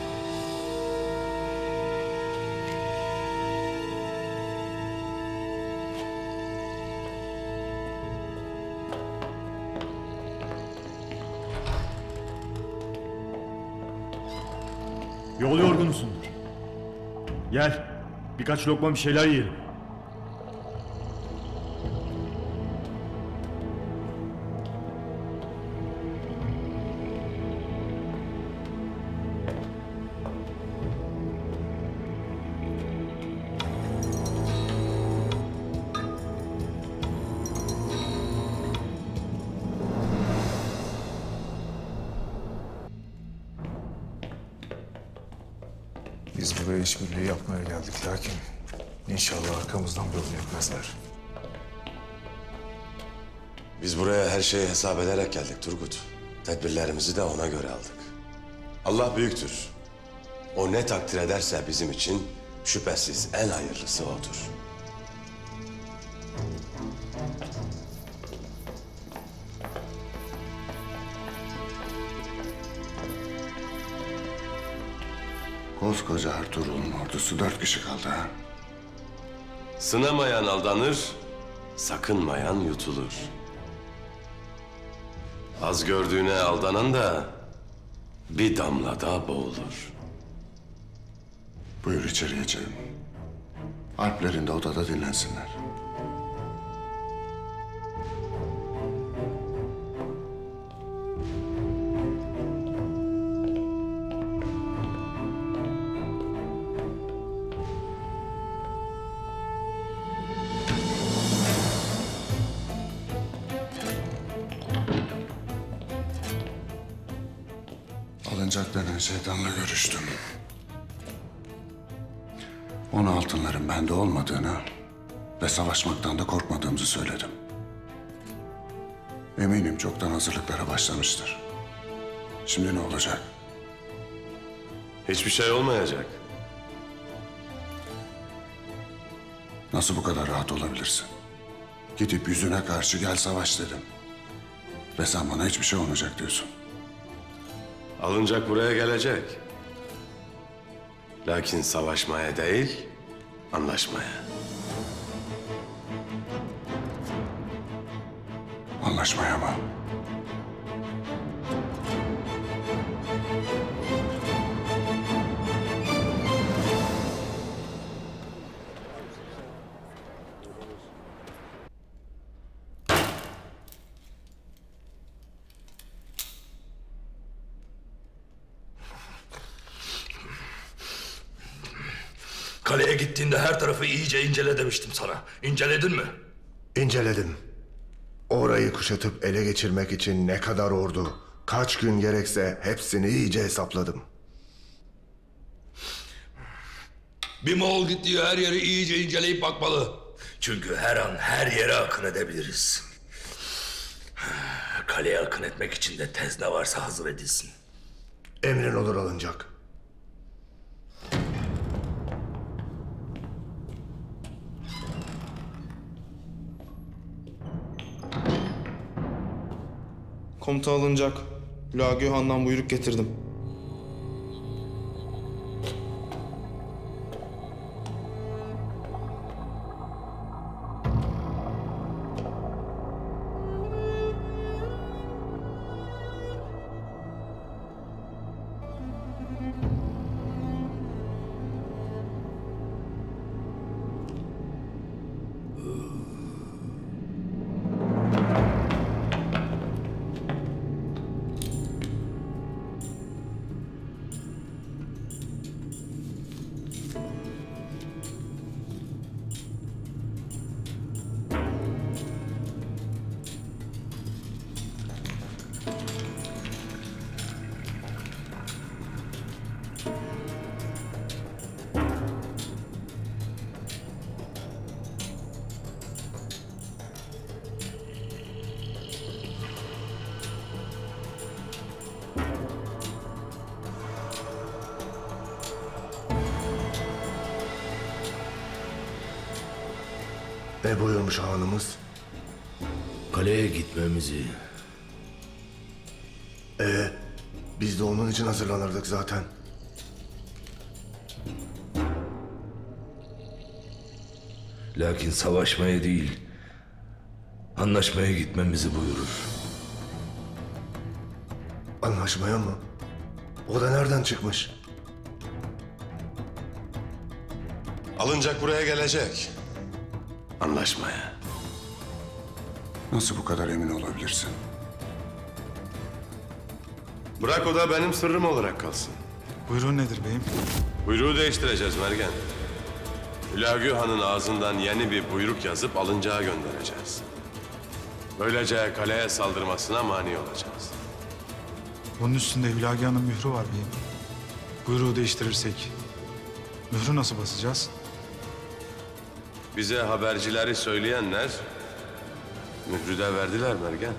Yol yorgunusundur. Gel, birkaç lokma bir şeyler yiyelim. Biz buraya işbirliği yapmaya geldik lakin inşallah arkamızdan böyle yapmazlar. Biz buraya her şeyi hesap ederek geldik Turgut. Tedbirlerimizi de ona göre aldık. Allah büyüktür. O ne takdir ederse bizim için şüphesiz en hayırlısı odur. Koskoca Ertuğrul'un ordusu 4 kişi kaldı ha. Sınamayan aldanır, sakınmayan yutulur. Az gördüğüne aldanan da bir damlada boğulur. Buyur içeriye Cem. Alplerin de odada dinlensinler. Alınacak denen şeytanla görüştüm. Ona altınların bende olmadığını ve savaşmaktan da korkmadığımızı söyledim. Eminim çoktan hazırlıklara başlamıştır. Şimdi ne olacak? Hiçbir şey olmayacak. Nasıl bu kadar rahat olabilirsin? Gidip yüzüne karşı gel savaş dedim. Ve sen bana hiçbir şey olmayacak diyorsun. Alınacak buraya gelecek. Lakin savaşmaya değil, anlaşmaya. Anlaşmaya mı? Kaleye gittiğinde her tarafı iyice incele demiştim sana. İnceledin mi? İnceledim. Orayı kuşatıp ele geçirmek için ne kadar ordu, kaç gün gerekse hepsini iyice hesapladım. Bir Moğol gittiği her yeri iyice inceleyip bakmalı. Çünkü her an her yere akın edebiliriz. Kaleye akın etmek için de tez ne varsa hazır edilsin. Emrin olur alınacak. Komuta alınacak. Lagü Han'dan buyruk getirdim. Ne buyurmuş hanımız? Kaleye gitmemizi. Biz de onun için hazırlanırdık zaten. Lakin savaşmaya değil, anlaşmaya gitmemizi buyurur. Anlaşmaya mı? O da nereden çıkmış? Alınacak buraya gelecek. Anlaşmaya. Nasıl bu kadar emin olabilirsin? Bırak o da benim sırrım olarak kalsın. Buyruğun nedir beyim? Buyruğu değiştireceğiz Mergen. Hülagü Han'ın ağzından yeni bir buyruk yazıp alıncağa göndereceğiz. Böylece kaleye saldırmasına mani olacağız. Bunun üstünde Hülagü Han'ın mührü var beyim. Buyruğu değiştirirsek mührü nasıl basacağız? Bize habercileri söyleyenler mührü de verdiler Mergen.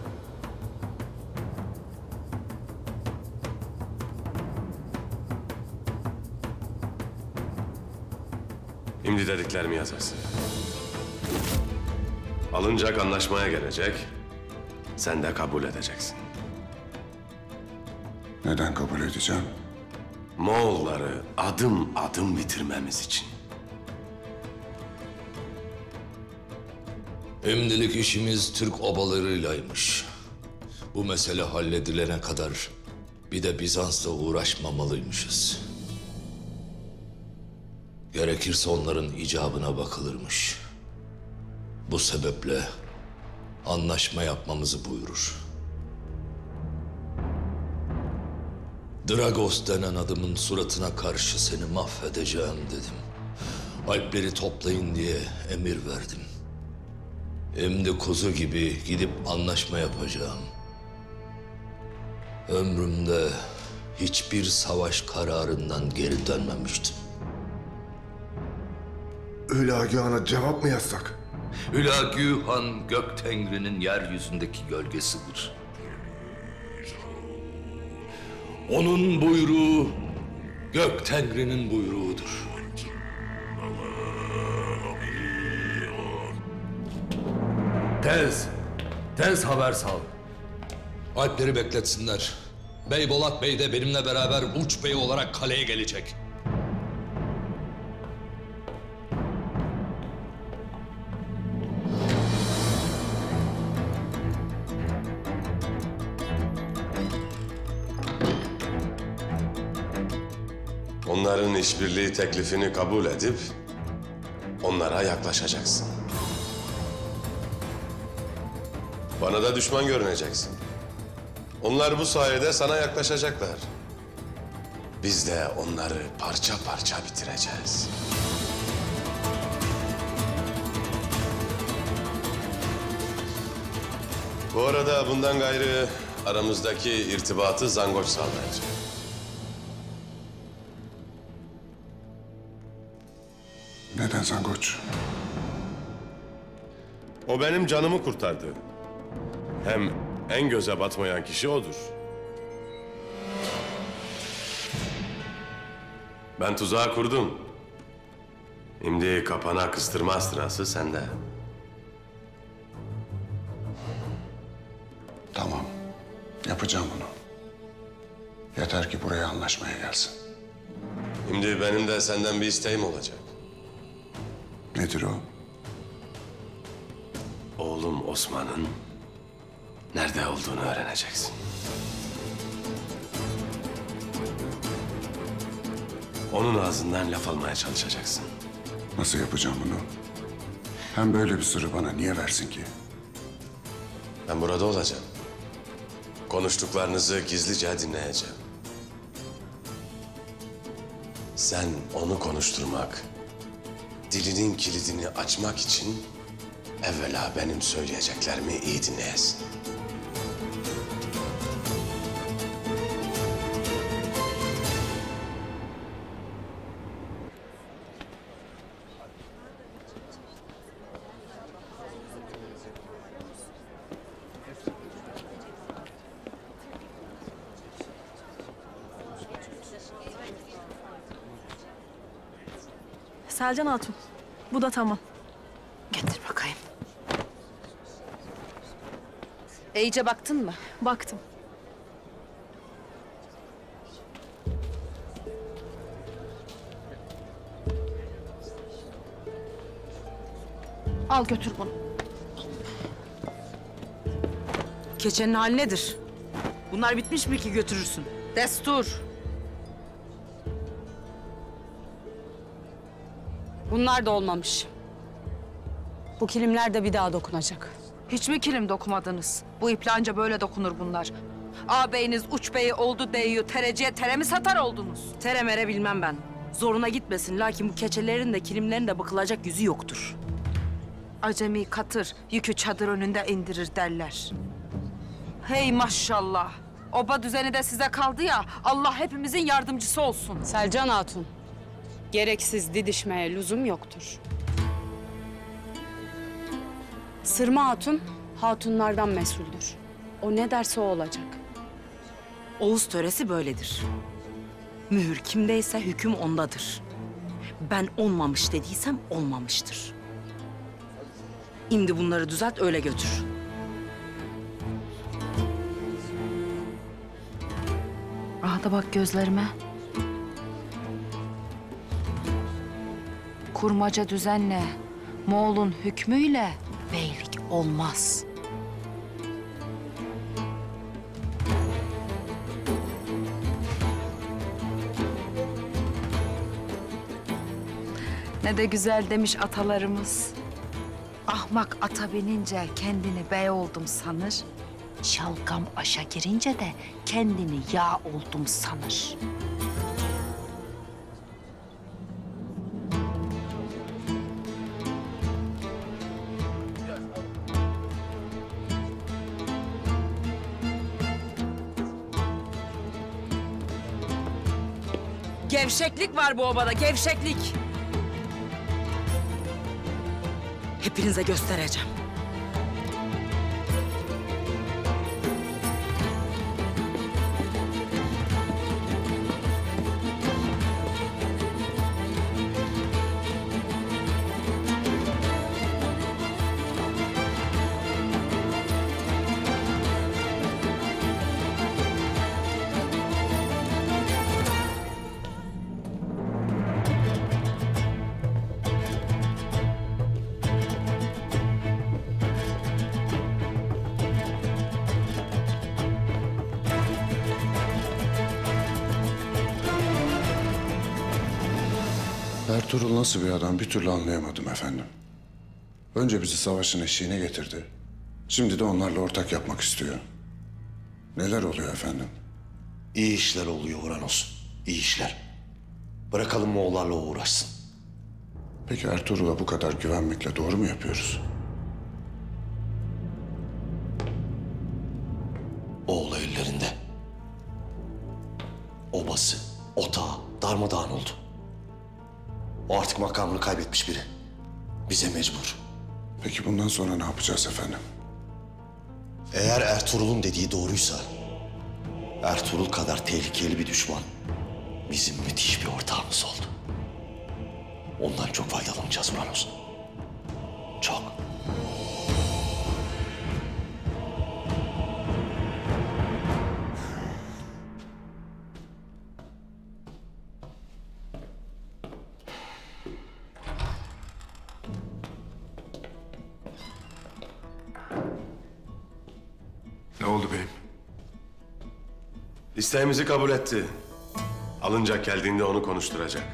Şimdi dediklerimi yazarsın. Alınacak anlaşmaya gelecek. Sen de kabul edeceksin. Neden kabul edeceğim? Moğolları adım adım bitirmemiz için. Şimdilik işimiz Türk obalarıylaymış. Bu mesele halledilene kadar bir de Bizans'la uğraşmamalıymışız. Gerekirse onların icabına bakılırmış. Bu sebeple anlaşma yapmamızı buyurur. Dragos denen adamın suratına karşı seni mahvedeceğim dedim. Alpleri toplayın diye emir verdim. Hem kuzu gibi gidip anlaşma yapacağım. Ömrümde hiçbir savaş kararından geri dönmemiştim. Hülagü Han'a cevap mı yazsak? Hülagü Han gök tengrinin yeryüzündeki gölgesidir. Onun buyruğu gök tengrinin buyruğudur. Tez haber sal. Alpleri bekletsinler. Beybolat Bey de benimle beraber Uç Bey olarak kaleye gelecek. onların işbirliği teklifini kabul edip onlara yaklaşacaksın. Bana da düşman görüneceksin. Onlar bu sayede sana yaklaşacaklar. Biz de onları parça parça bitireceğiz. Bu arada bundan gayrı aramızdaki irtibatı Zangoç sağlayacak. Neden Zangoç? O benim canımı kurtardı. Hem en göze batmayan kişi odur. Ben tuzağı kurdum. Şimdi kapana kıstırma sırası sende. Tamam. Yapacağım bunu. Yeter ki buraya anlaşmaya gelsin. Şimdi benim de senden bir isteğim olacak. Nedir o? Oğlum Osman'ın nerede olduğunu öğreneceksin. Onun ağzından laf almaya çalışacaksın. Nasıl yapacağım bunu? Hem böyle bir sırrı bana niye versin ki? Ben burada olacağım. Konuştuklarınızı gizlice dinleyeceğim. Sen onu konuşturmak, dilinin kilidini açmak için evvela benim söyleyeceklerimi iyi dinleyesin. Selcan Hatun, bu da tamam. Getir bakayım. İyice baktın mı? Baktım. Al götür bunu. Keçenin hali nedir? Bunlar bitmiş mi ki götürürsün? Destur. Bunlar da olmamış. Bu kilimler de bir daha dokunacak. Hiç mi kilim dokumadınız? Bu iple anca böyle dokunur bunlar. Ağabeyiniz uç beyi oldu deyiyor. Tereciye tere mi satar oldunuz? Tere mere bilmem ben. Zoruna gitmesin. Lakin bu keçelerin de kilimlerin de bakılacak yüzü yoktur. Acemi katır, yükü çadır önünde indirir derler. Hey maşallah. Oba düzeni de size kaldı ya. Allah hepimizin yardımcısı olsun. Selcan Hatun, gereksiz didişmeye lüzum yoktur. Sırma Hatun, hatunlardan mesuldür. O ne derse o olacak. Oğuz töresi böyledir. Mühür kimdeyse hüküm ondadır. Ben olmamış dediysem olmamıştır. Şimdi bunları düzelt öyle götür. Ah da bak gözlerime. Kurmaca düzenle, Moğol'un hükmüyle beylik olmaz. Ne de güzel demiş atalarımız. Ahmak ata binince kendini bey oldum sanır. Şalgam aşa girince de kendini yağ oldum sanır. Gevşeklik var bu obada, gevşeklik. Hepinize göstereceğim. Ertuğrul nasıl bir adam bir türlü anlayamadım efendim. Önce bizi savaşın eşiğine getirdi. Şimdi de onlarla ortak yapmak istiyor. Neler oluyor efendim? İyi işler oluyor Uranos. İyi işler. Bırakalım Moğollarla uğraşsın. Peki Ertuğrul'a bu kadar güvenmekle doğru mu yapıyoruz? Oğlu ellerinde. Obası, otağı darmadağın oldu. O artık makamını kaybetmiş biri. Bize mecbur. Peki bundan sonra ne yapacağız efendim? Eğer Ertuğrul'un dediği doğruysa, Ertuğrul kadar tehlikeli bir düşman bizim müthiş bir ortağımız oldu. Ondan çok faydalanacağız Uranos. Çok. Ne oldu beyim? İsteğimizi kabul etti. Alınacak geldiğinde onu konuşturacak.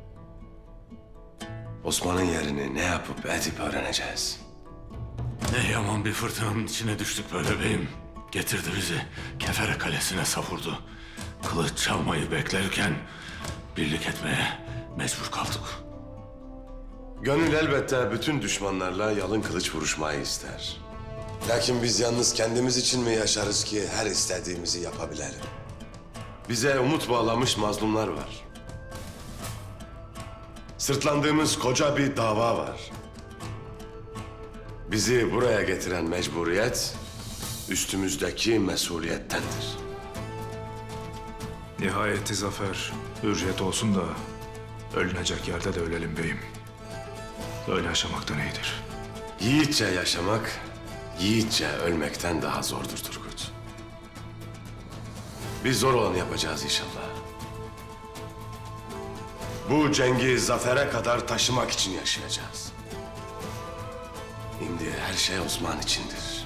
Osman'ın yerini ne yapıp edip öğreneceğiz. Ne yaman bir fırtınanın içine düştük böyle beyim. Getirdi bizi Kefere Kalesi'ne savurdu. Kılıç çalmayı beklerken birlik etmeye mecbur kaldık. Gönül elbette bütün düşmanlarla yalın kılıç vuruşmayı ister. Lakin biz yalnız kendimiz için mi yaşarız ki her istediğimizi yapabilelim? Bize umut bağlamış mazlumlar var. Sırtlandığımız koca bir dava var. Bizi buraya getiren mecburiyet, üstümüzdeki mesuliyettendir. Nihayeti zafer, hürriyet olsun da ölünecek yerde de ölelim beyim. Öyle yaşamaktan iyidir. Yiğitçe yaşamak, yiğitçe ölmekten daha zordur Turgut. Biz zor olanı yapacağız inşallah. Bu cengi zafere kadar taşımak için yaşayacağız. Şimdi her şey Osman içindir.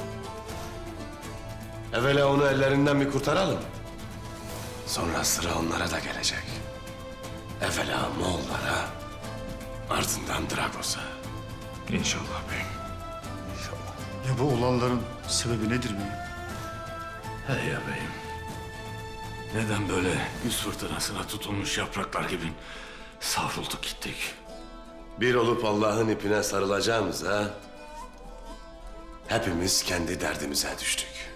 Evvela onu ellerinden bir kurtaralım. Sonra sıra onlara da gelecek. Evvela Moğollara, ardından Dragos'a. İnşallah beyim. Ya bu olanların sebebi nedir beyim? Hey ya beyim. Neden böyle güz fırtınasına tutulmuş yapraklar gibi savrulduk gittik? Bir olup Allah'ın ipine sarılacağımıza hepimiz kendi derdimize düştük.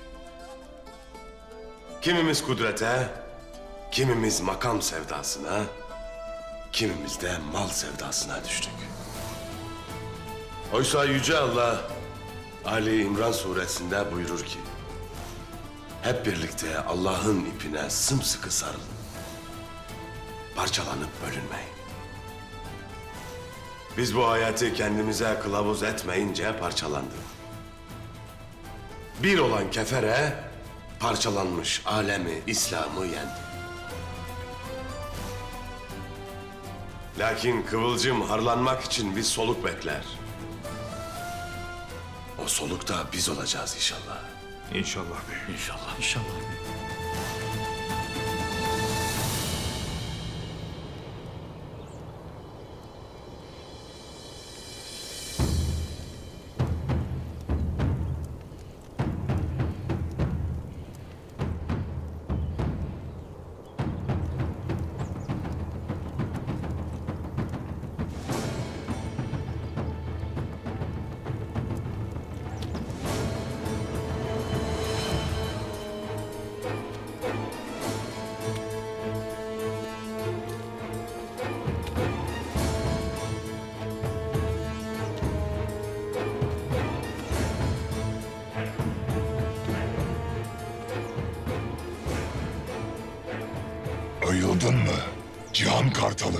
Kimimiz kudrete, kimimiz makam sevdasına, kimimiz de mal sevdasına düştük. Oysa Yüce Allah Ali İmran suresinde buyurur ki, hep birlikte Allah'ın ipine sımsıkı sarılın. Parçalanıp bölünmeyin. Biz bu hayatı kendimize kılavuz etmeyince parçalandık. Bir olan Kefere, parçalanmış alemi, İslam'ı yendi. Lakin kıvılcım harlanmak için bir soluk bekler. O soluk da biz olacağız inşallah. İnşallah beyim. İnşallah. İnşallah beyim. Ayıldın mı Cihan Kartalı?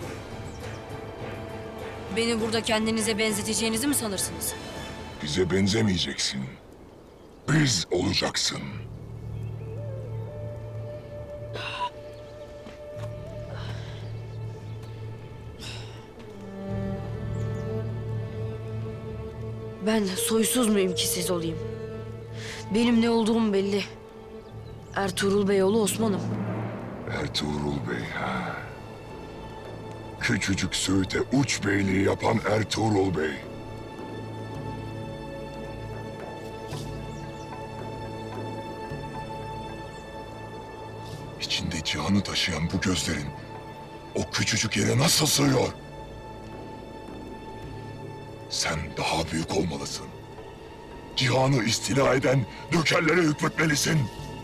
Beni burada kendinize benzeteceğinizi mi sanırsınız? Bize benzemeyeceksin. Biz olacaksın. Ben soysuz muyum ki siz olayım? Benim ne olduğum belli. Ertuğrul Beyoğlu Osman'ım. Ertuğrul Bey ha. Küçücük Söğüt'e uç beyliği yapan Ertuğrul Bey. İçinde cihanı taşıyan bu gözlerin o küçücük yere nasıl sığıyor? Sen daha büyük olmalısın. Cihanı istila eden nökerlere hükmetmelisin.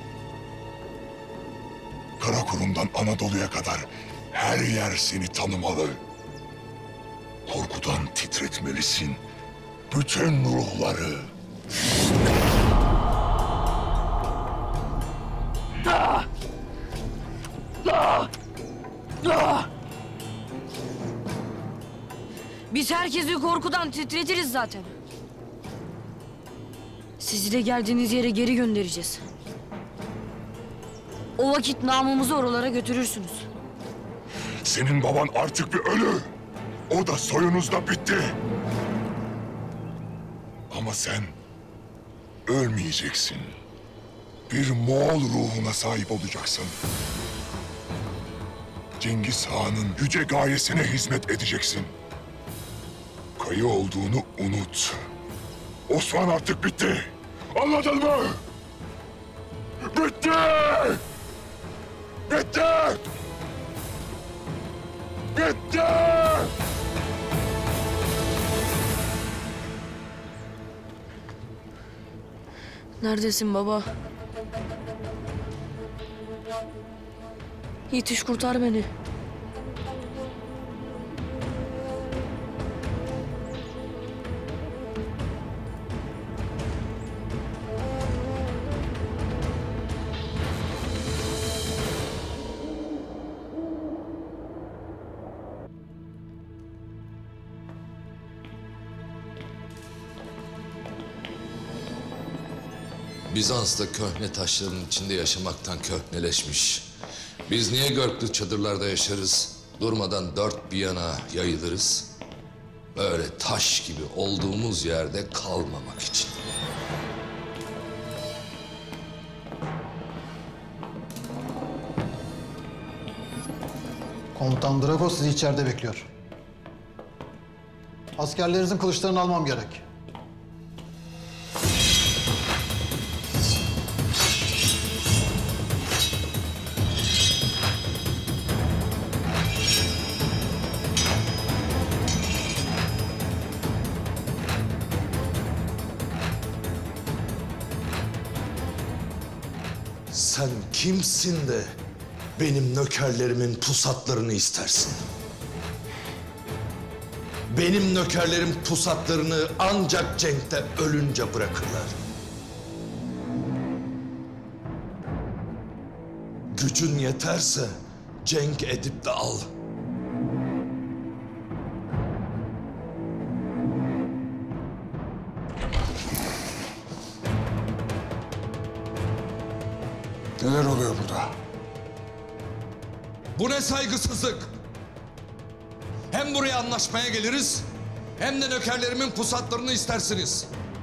Karakurum'dan Anadolu'ya kadar her yer seni tanımalı. Korkudan titretmelisin bütün ruhları. Biz herkesi korkudan titretiriz zaten. Sizi de geldiğiniz yere geri göndereceğiz. O vakit namımızı oralara götürürsünüz. Senin baban artık bir ölü. O da soyunuzda bitti. Ama sen ölmeyeceksin. Bir Moğol ruhuna sahip olacaksın. Cengiz Han'ın yüce gayesine hizmet edeceksin. Kayı olduğunu unut. Osman artık bitti. Anladın mı? Bitti! Bitti! Bitti! Neredesin baba? Yetiş kurtar beni. Bizans da köhne taşların içinde yaşamaktan köhneleşmiş. Biz niye görklü çadırlarda yaşarız? Durmadan dört bir yana yayılırız. Böyle taş gibi olduğumuz yerde kalmamak için. Komutan Drago sizi içeride bekliyor. Askerlerinizin kılıçlarını almam gerek. Sen kimsin de benim nökerlerimin pusatlarını istersin? Benim nökerlerim pusatlarını ancak cenkte ölünce bırakırlar. Gücün yeterse cenk edip de al. Neler oluyor burada? Bu ne saygısızlık? Hem buraya anlaşmaya geliriz, hem de nökerlerimin pusatlarını istersiniz.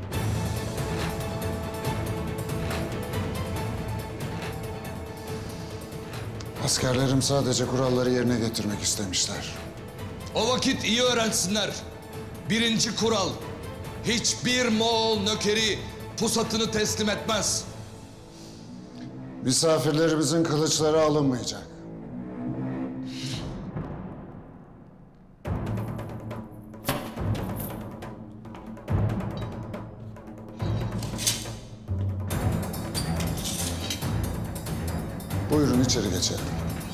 Askerlerim sadece kuralları yerine getirmek istemişler. O vakit iyi öğrensinler. Birinci kural, hiçbir Moğol nökeri pusatını teslim etmez. Misafirlerimizin kılıçları alınmayacak. Buyurun içeri geçelim.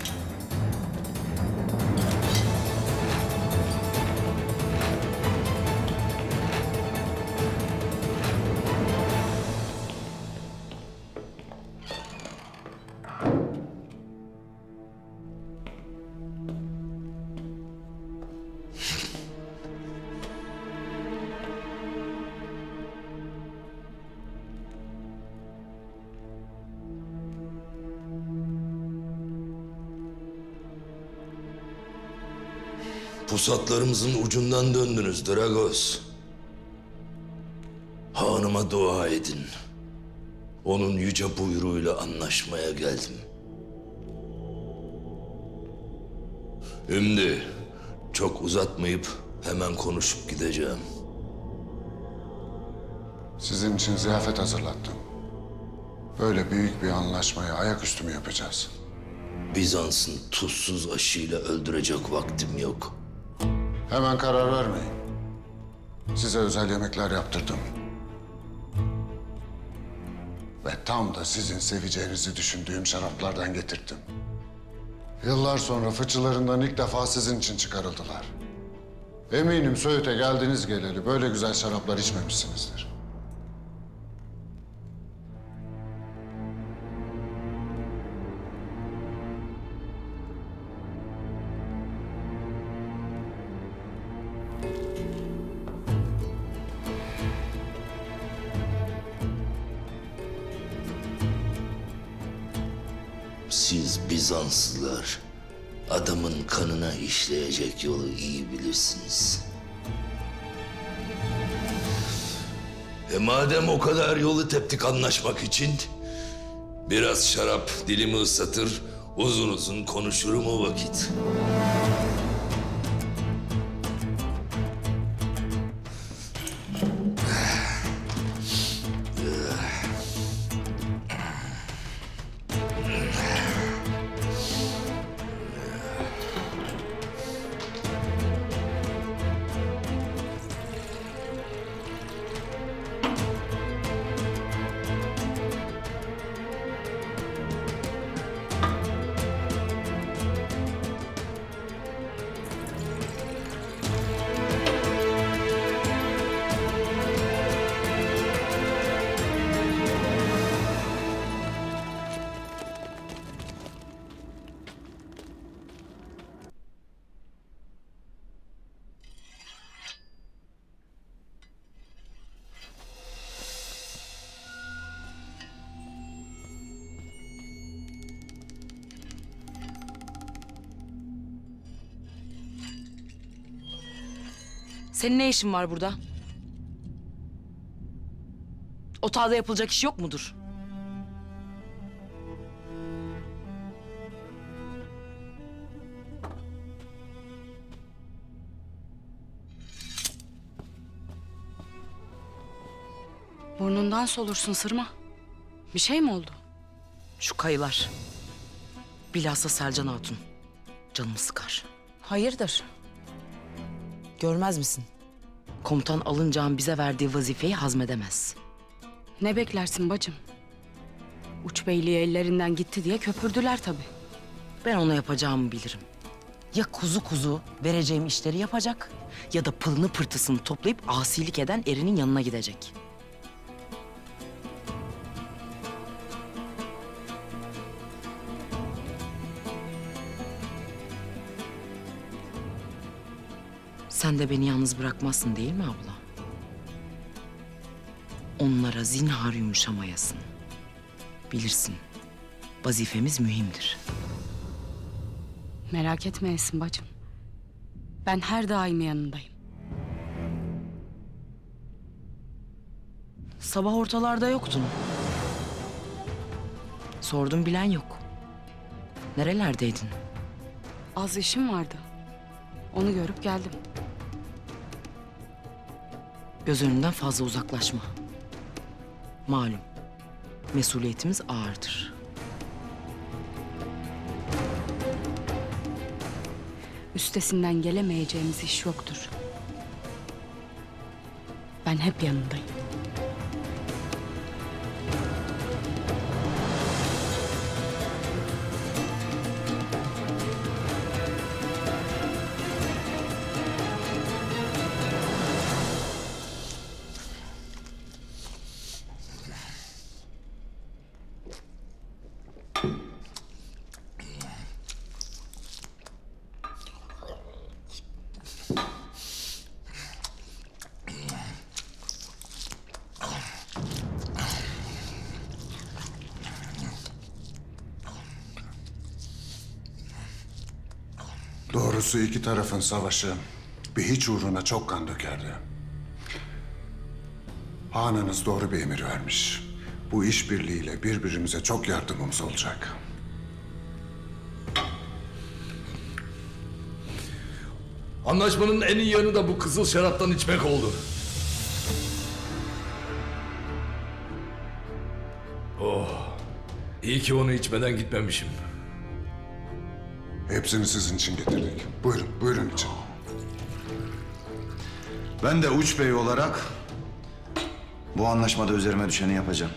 Pusatlarımızın ucundan döndünüz Dragos. Hanıma dua edin. Onun yüce buyruğuyla anlaşmaya geldim. Şimdi Çok uzatmayıp hemen konuşup gideceğim. Sizin için ziyafet hazırlattım. Böyle büyük bir anlaşmayı ayaküstü mü yapacağız? Bizans'ın tuzsuz aşıyla öldürecek vaktim yok. Hemen karar vermeyin. Size özel yemekler yaptırdım. Ve tam da sizin seveceğinizi düşündüğüm şaraplardan getirttim. Yıllar sonra fıçılarından ilk defa sizin için çıkarıldılar. Eminim Söğüt'e geldiniz geleli böyle güzel şaraplar içmemişsinizdir. Siz Bizanslılar adamın kanına işleyecek yolu iyi bilirsiniz. Madem o kadar yolu teptik anlaşmak için, biraz şarap dilimi ıslatır, uzun uzun konuşurum o vakit. Senin ne işin var burada? Otağda yapılacak iş yok mudur? Burnundan solursun Sırma. Bir şey mi oldu? Şu kayılar. Bilhassa Selcan Hatun. Canımı sıkar. Hayırdır? Görmez misin? Komutan Alıncağ'ın bize verdiği vazifeyi hazmedemez. Ne beklersin bacım? Uç beyliği ellerinden gitti diye köpürdüler tabii. Ben ona yapacağımı bilirim. Ya kuzu kuzu vereceğim işleri yapacak ya da pılını pırtısını toplayıp asilik eden erinin yanına gidecek. Sen de beni yalnız bırakmazsın değil mi abla? Onlara zinhar yumuşamayasın. Bilirsin, vazifemiz mühimdir. Merak etmeyesin bacım. Ben her daim yanındayım. Sabah ortalarda yoktun. Sordum bilen yok. Nerelerdeydin? Az işim vardı. Onu görüp geldim. Göz önünden fazla uzaklaşma. Malum, mesuliyetimiz ağırdır. Üstesinden gelemeyeceğimiz iş yoktur. Ben hep yanındayım. Doğrusu iki tarafın savaşı bir hiç uğruna çok kan dökerdi. Hanınız doğru bir emir vermiş. Bu işbirliğiyle birbirimize çok yardımımız olacak. Anlaşmanın en iyi yanı da bu kızıl şaraptan içmek oldu. Oh, iyi ki onu içmeden gitmemişim. Hepsini sizin için getirdik. Buyurun, buyurun için. Ben de Uç Bey olarak bu anlaşmada üzerime düşeni yapacağım.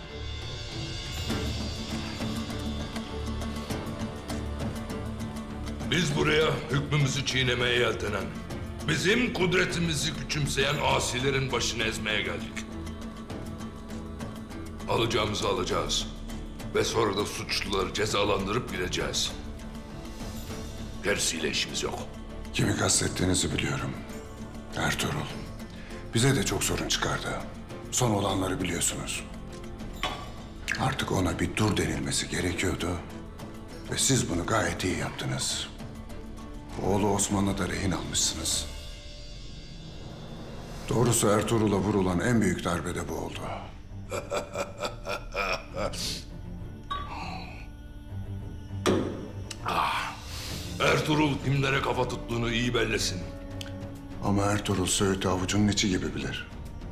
Biz buraya hükmümüzü çiğnemeye yeltenen, bizim kudretimizi küçümseyen asilerin başını ezmeye geldik. Alacağımızı alacağız ve sonra da suçluları cezalandırıp gideceğiz. Gerisiyle işimiz yok. Kimi kastettiğinizi biliyorum. Ertuğrul. Bize de çok sorun çıkardı. Son olanları biliyorsunuz. Artık ona bir dur denilmesi gerekiyordu. Ve siz bunu gayet iyi yaptınız. Oğlu Osman'ı da rehin almışsınız. Doğrusu Ertuğrul'a vurulan en büyük darbe de bu oldu. Ertuğrul kimlere kafa tuttuğunu iyi bellesin. Ama Ertuğrul Söğüt'ü avucunun içi gibi bilir.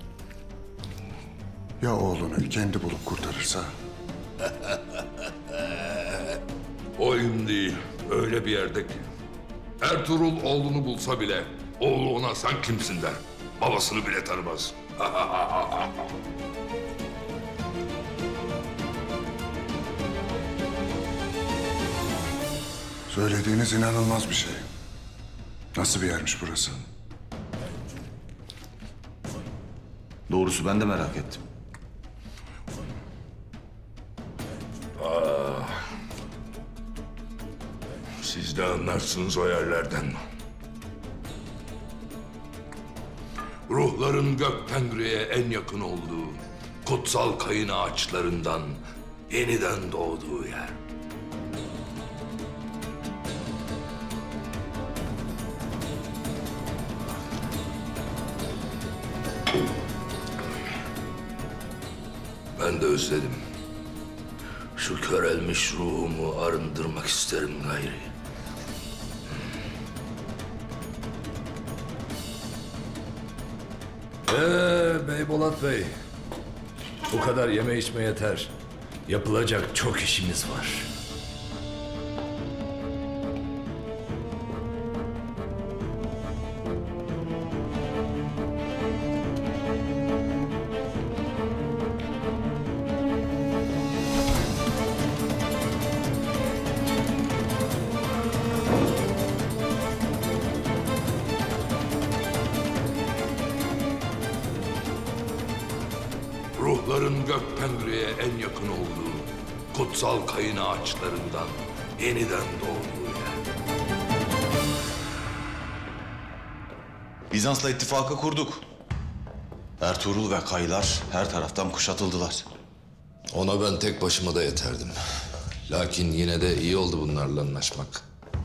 Ya oğlunu kendi bulup kurtarırsa? Oyun değil, öyle bir yerde ki. Ertuğrul oğlunu bulsa bile oğlu ona sen kimsin der. Babasını bile tanımaz. Söylediğiniz inanılmaz bir şey. Nasıl bir yermiş burası? Doğrusu ben de merak ettim. Siz de anlarsınız o yerlerden. Ruhların gök tengriye en yakın olduğu, kutsal kayın ağaçlarından yeniden doğduğu yer. Ben de özledim. Şu körelmiş ruhumu arındırmak isterim gayri. Beybolat Bey. Bu kadar yeme içme yeter. Yapılacak çok işimiz var. Ruhların gök tengriye en yakın olduğu, kutsal kayın ağaçlarından yeniden doğduğu yer. Bizans'la ittifakı kurduk. Ertuğrul ve Kaylar her taraftan kuşatıldılar. Ona ben tek başıma da yeterdim. Lakin yine de iyi oldu bunlarla anlaşmak.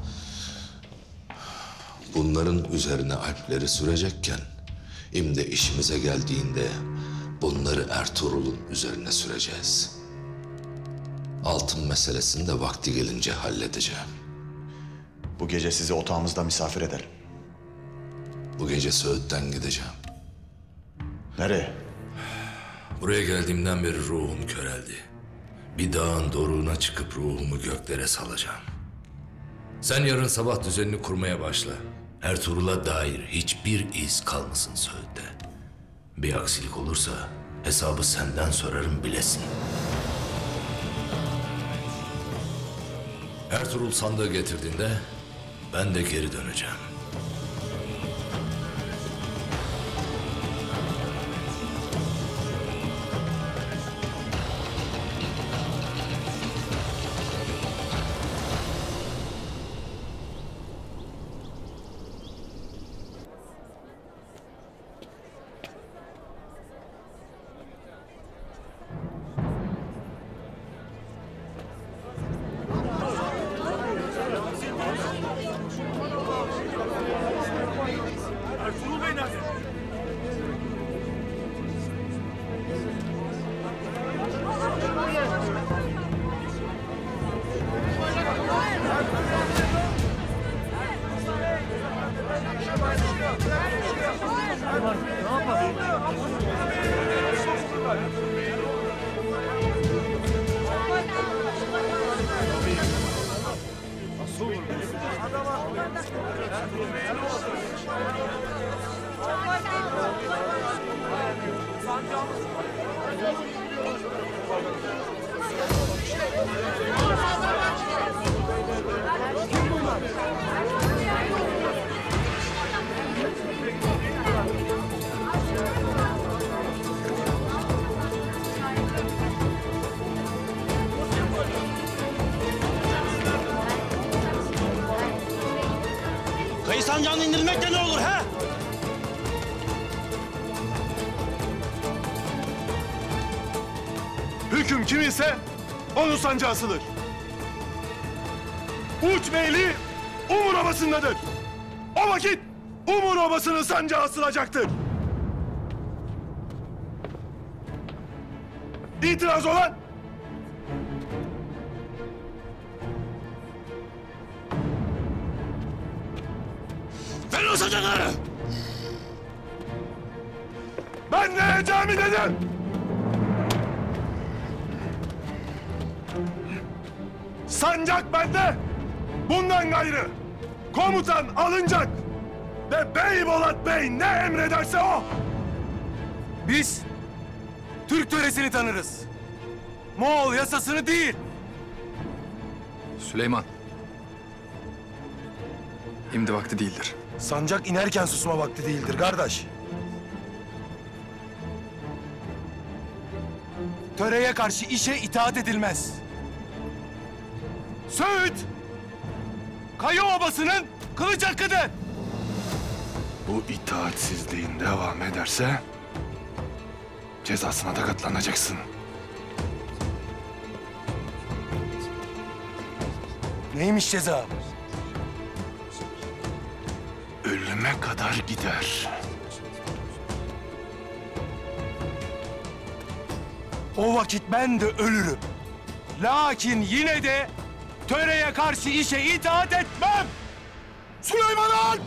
Bunların üzerine Alpleri sürecekken, imde işimize geldiğinde bunları Ertuğrul'un üzerine süreceğiz. Altın meselesini de vakti gelince halledeceğim. Bu gece sizi otağımızda misafir edelim. Bu gece Söğüt'ten gideceğim. Nereye? Buraya geldiğimden beri ruhum köreldi. Bir dağın doruğuna çıkıp ruhumu göklere salacağım. Sen yarın sabah düzenini kurmaya başla. Ertuğrul'a dair hiçbir iz kalmasın Söğüt'te. Bir aksilik olursa hesabı senden sorarım bilesin. Ertuğrul sandığı getirdiğinde ben de geri döneceğim. sancağını indirmekle ne olur ha? Hüküm kiminse onun sancağı asılır. Uç beyliği Umur Obası'ndadır. O vakit Umur Obası'nın sancağı asılacaktır. İtiraz olan? Ver o sancakları! Ben ne edeceğimi dedim! Sancak bende! Bundan gayrı komutan alınacak! Ve Beybolat Bey ne emrederse o! Biz Türk töresini tanırız. Moğol yasasını değil. Süleyman. Şimdi vakti değildir. Sancak inerken susma vakti değildir kardeş. Töreye karşı işe itaat edilmez. Söğüt, Kaya Obası'nın kılıç hakkıdır. Bu itaatsizliğin devam ederse cezasına da katlanacaksın. Neymiş ceza? Ölüme kadar gider. O vakit ben de ölürüm. Lakin yine de töreye karşı işe itaat etmem. Süleyman Han!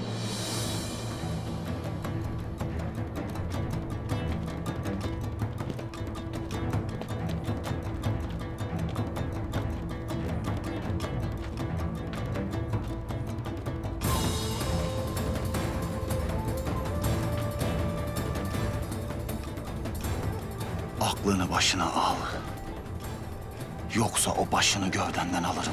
Aklını başına al. Yoksa o başını gövdenden alırım.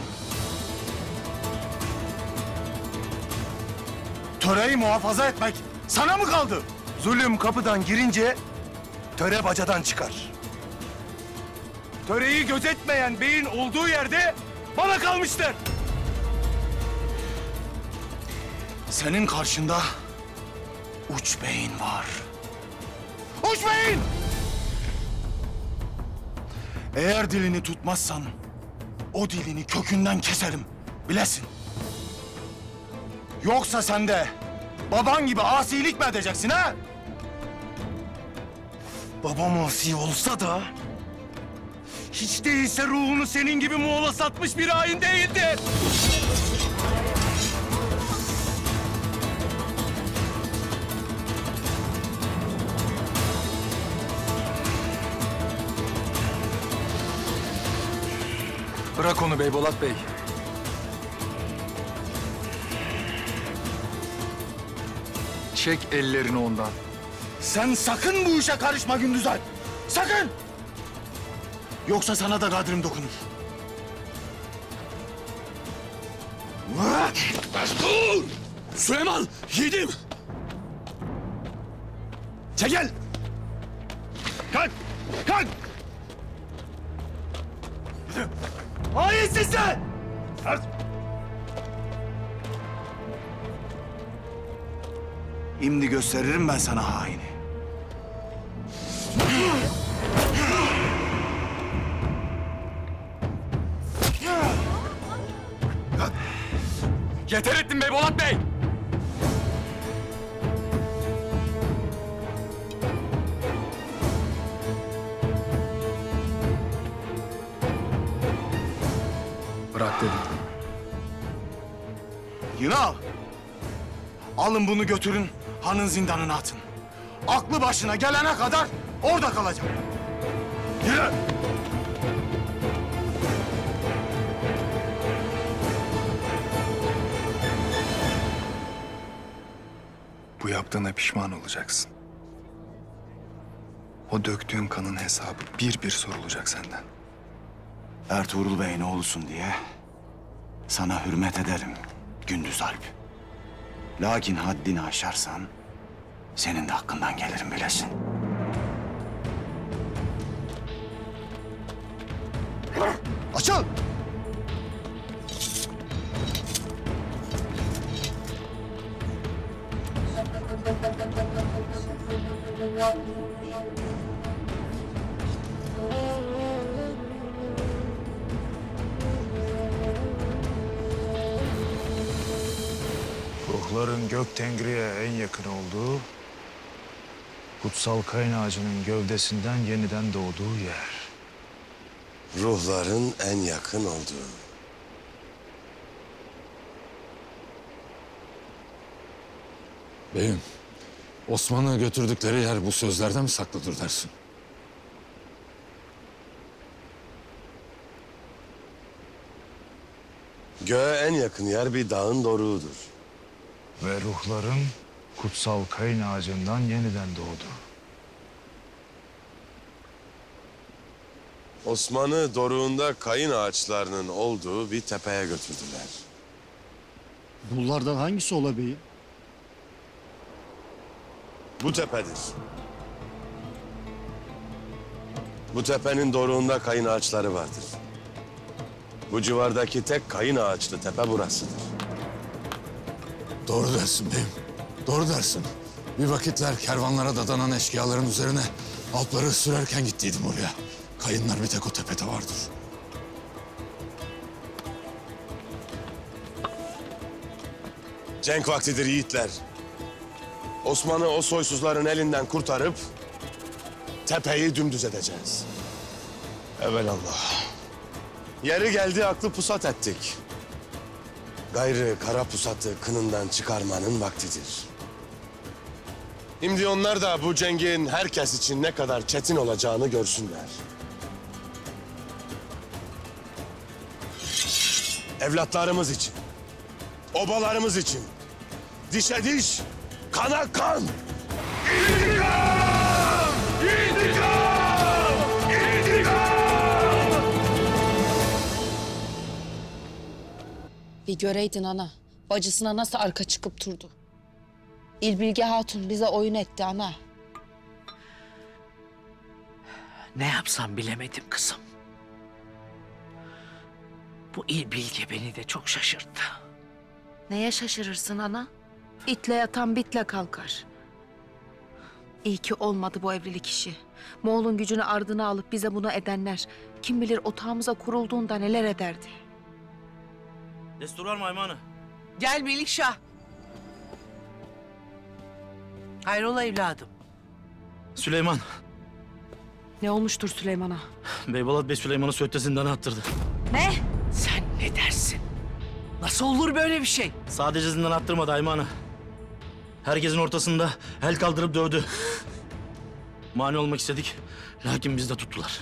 Töreyi muhafaza etmek sana mı kaldı? Zulüm kapıdan girince töre bacadan çıkar. Töreyi gözetmeyen beyin olduğu yerde bana kalmıştır. Senin karşında Uç Bey'in var. Uç Bey'in! Eğer dilini tutmazsan o dilini kökünden keserim, bilesin. Yoksa sen de baban gibi asilik mi edeceksin ha? Babam asi olsa da hiç değilse ruhunu senin gibi Moğol'a satmış bir hain değildir. Bırak onu Beybolat Bey. Çek ellerini ondan. Sen sakın bu işe karışma Gündüzay. Sakın! Yoksa sana da kadrim dokunur. Dur! Süleyman, yiğidim! Çekil! Kalk! Kalk! Hainsin sen! Şimdi gösteririm ben sana haini. Yeter ettin Beybolat Bey! Bırak dedim. Yunal! Alın bunu götürün, hanın zindanına atın. Aklı başına gelene kadar orada kalacak. Yürü! Bu yaptığına pişman olacaksın. O döktüğün kanın hesabı bir bir sorulacak senden. Ertuğrul Bey'in oğlusun diye sana hürmet ederim Gündüz Alp. Lakin haddini aşarsan senin de hakkından gelirim bilesin. Açıl! Ruhların gök tengriye en yakın olduğu, kutsal kayın ağacının gövdesinden yeniden doğduğu yer. Ruhların en yakın olduğu. Beyim, Osman'ı götürdükleri yer bu sözlerde mi saklıdır dersin? Göğe en yakın yer bir dağın doruğudur. Ve ruhların kutsal kayın ağacından yeniden doğdu. Osman'ı doruğunda kayın ağaçlarının olduğu bir tepeye götürdüler. Bunlardan hangisi ola beyim? Bu tepedir. Bu tepenin doruğunda kayın ağaçları vardır. Bu civardaki tek kayın ağaçlı tepe burasıdır. Doğru dersin beyim, doğru dersin. Bir vakitler kervanlara dadanan eşkıyaların üzerine Alpları sürerken gittiydim oraya. Kayınlar bir tek o tepede vardır. Cenk vaktidir yiğitler. Osman'ı o soysuzların elinden kurtarıp tepeyi dümdüz edeceğiz. Evelallah. Yeri geldi aklı pusat ettik. Gayrı kara pusatı kınından çıkarmanın vaktidir. Şimdi onlar da bu cengin herkes için ne kadar çetin olacağını görsünler. Evlatlarımız için, obalarımız için, dişe diş, kana kan. İntikam! İntikam! İntikam! Bir göreydin ana, bacısına nasıl arka çıkıp durdu. İlbilge Hatun bize oyun etti ana. Ne yapsam bilemedim kızım. Bu İlbilge beni de çok şaşırttı. Neye şaşırırsın ana? İtle yatan bitle kalkar. İyi ki olmadı bu evlilik işi. Moğol'un gücünü ardına alıp bize bunu edenler... kim bilir otağımıza kurulduğunda neler ederdi. Destur var mı Aymanı? Gel Melikşah. Hayrola evladım? Süleyman. Ne olmuştur Süleyman'a? Beybolat Bey Süleyman'ı Söğüt'te zindana attırdı. Ne? Sen ne dersin? Nasıl olur böyle bir şey? Sadece zindana attırmadı Aymanı. Herkesin ortasında el kaldırıp dövdü. Mani olmak istedik. Lakin biz de tuttular.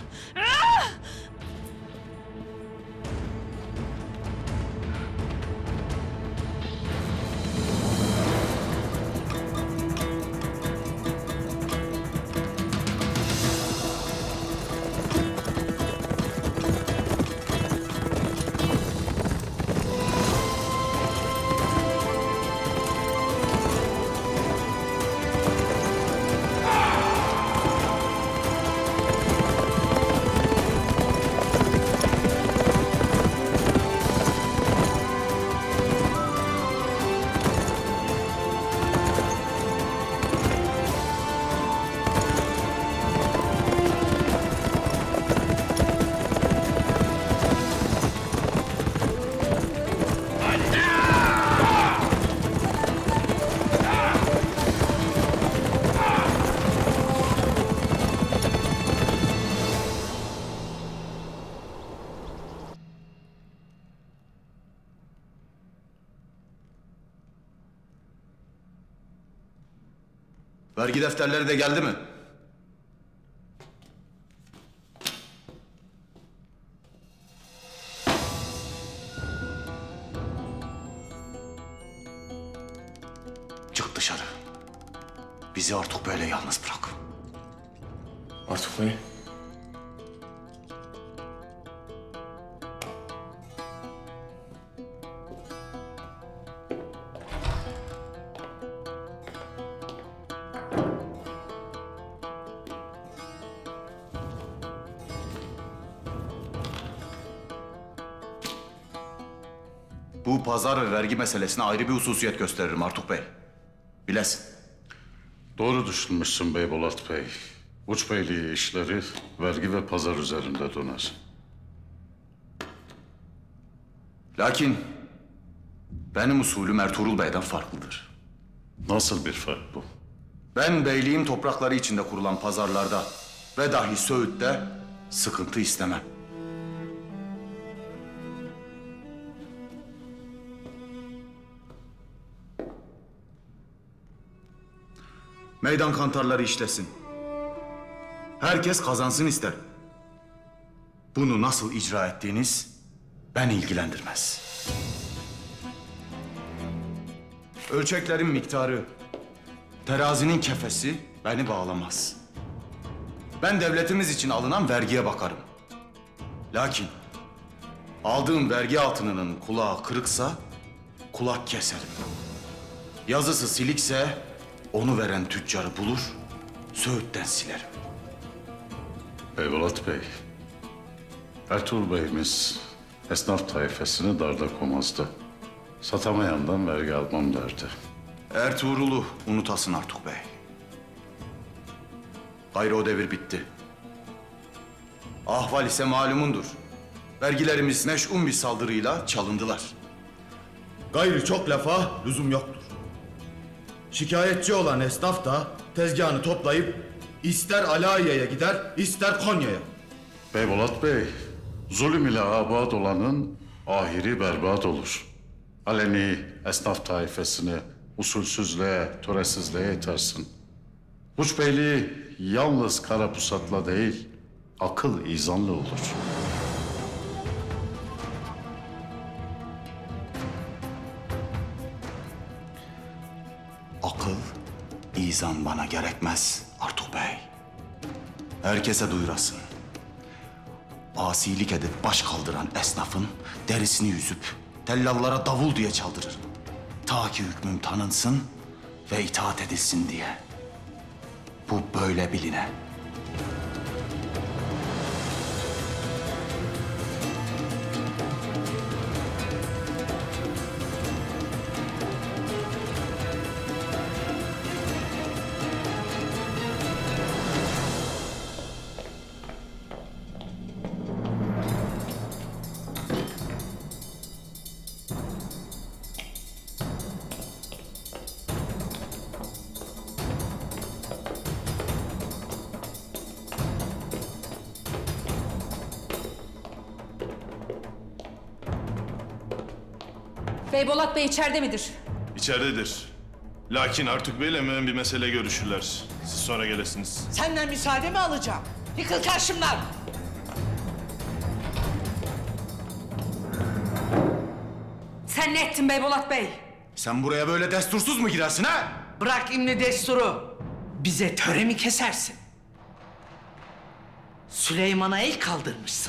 Vergi defterleri de geldi mi? Çık dışarı. Bizi artık böyle yalnız bırak. Artuk Bey. Bu pazar ve vergi meselesine ayrı bir hususiyet gösteririm Artuk Bey. Bilesin. Doğru düşünmüşsün Beybolat Bey. Uçbeyliği işleri vergi ve pazar üzerinde döner. Lakin Benim usulüm Ertuğrul Bey'den farklıdır. Nasıl bir fark bu? Ben beyliğim toprakları içinde kurulan pazarlarda ve dahi Söğüt'te sıkıntı istemem. Meydan kantarları işlesin. Herkes kazansın ister. Bunu nasıl icra ettiğiniz beni ilgilendirmez. Ölçeklerin miktarı, terazinin kefesi beni bağlamaz. Ben devletimiz için alınan vergiye bakarım. Lakin aldığım vergi altınının kulağı kırıksa kulak keserim. Yazısı silikse onu veren tüccarı bulur, Söğüt'ten silerim. Beybolat Bey, Ertuğrul Bey'imiz esnaf tayfasını darda komazdı. Satamayandan vergi almam derdi. Ertuğrul'u unutasın Artuk Bey. Gayrı o devir bitti. Ahval ise malumundur. Vergilerimiz meş'um bir saldırıyla çalındılar. Gayrı çok lafa lüzum yoktur. Şikayetçi olan esnaf da tezgahını toplayıp ister Alayiye'ye gider, ister Konya'ya. Beybolat Bey, zulüm ile abad olanın ahiri berbat olur. Aleni esnaf taifesini usulsüzlüğe, töresizliğe itersin. Uç Beyliği yalnız kara pusatla değil, akıl izanlı olur. Akıl, izan bana gerekmez Artuk Bey. Herkese duyurasın. Asilik edip baş kaldıran esnafın derisini yüzüp tellallara davul diye çaldırırım. Ta ki hükmüm tanınsın ve itaat edilsin diye. Bu böyle biline. Beybolat Bey içeride midir? İçeridedir. Lakin Artuk Bey'le mühim bir mesele görüşürler. Siz sonra gelesiniz. Senden müsaade mi alacağım? Yıkıl karşımdan! Sen ne ettin Beybolat Bey? Sen buraya böyle destursuz mu girersin ha? Bırak imni desturu. Bize töre mi kesersin? Süleyman'a el kaldırmışsın.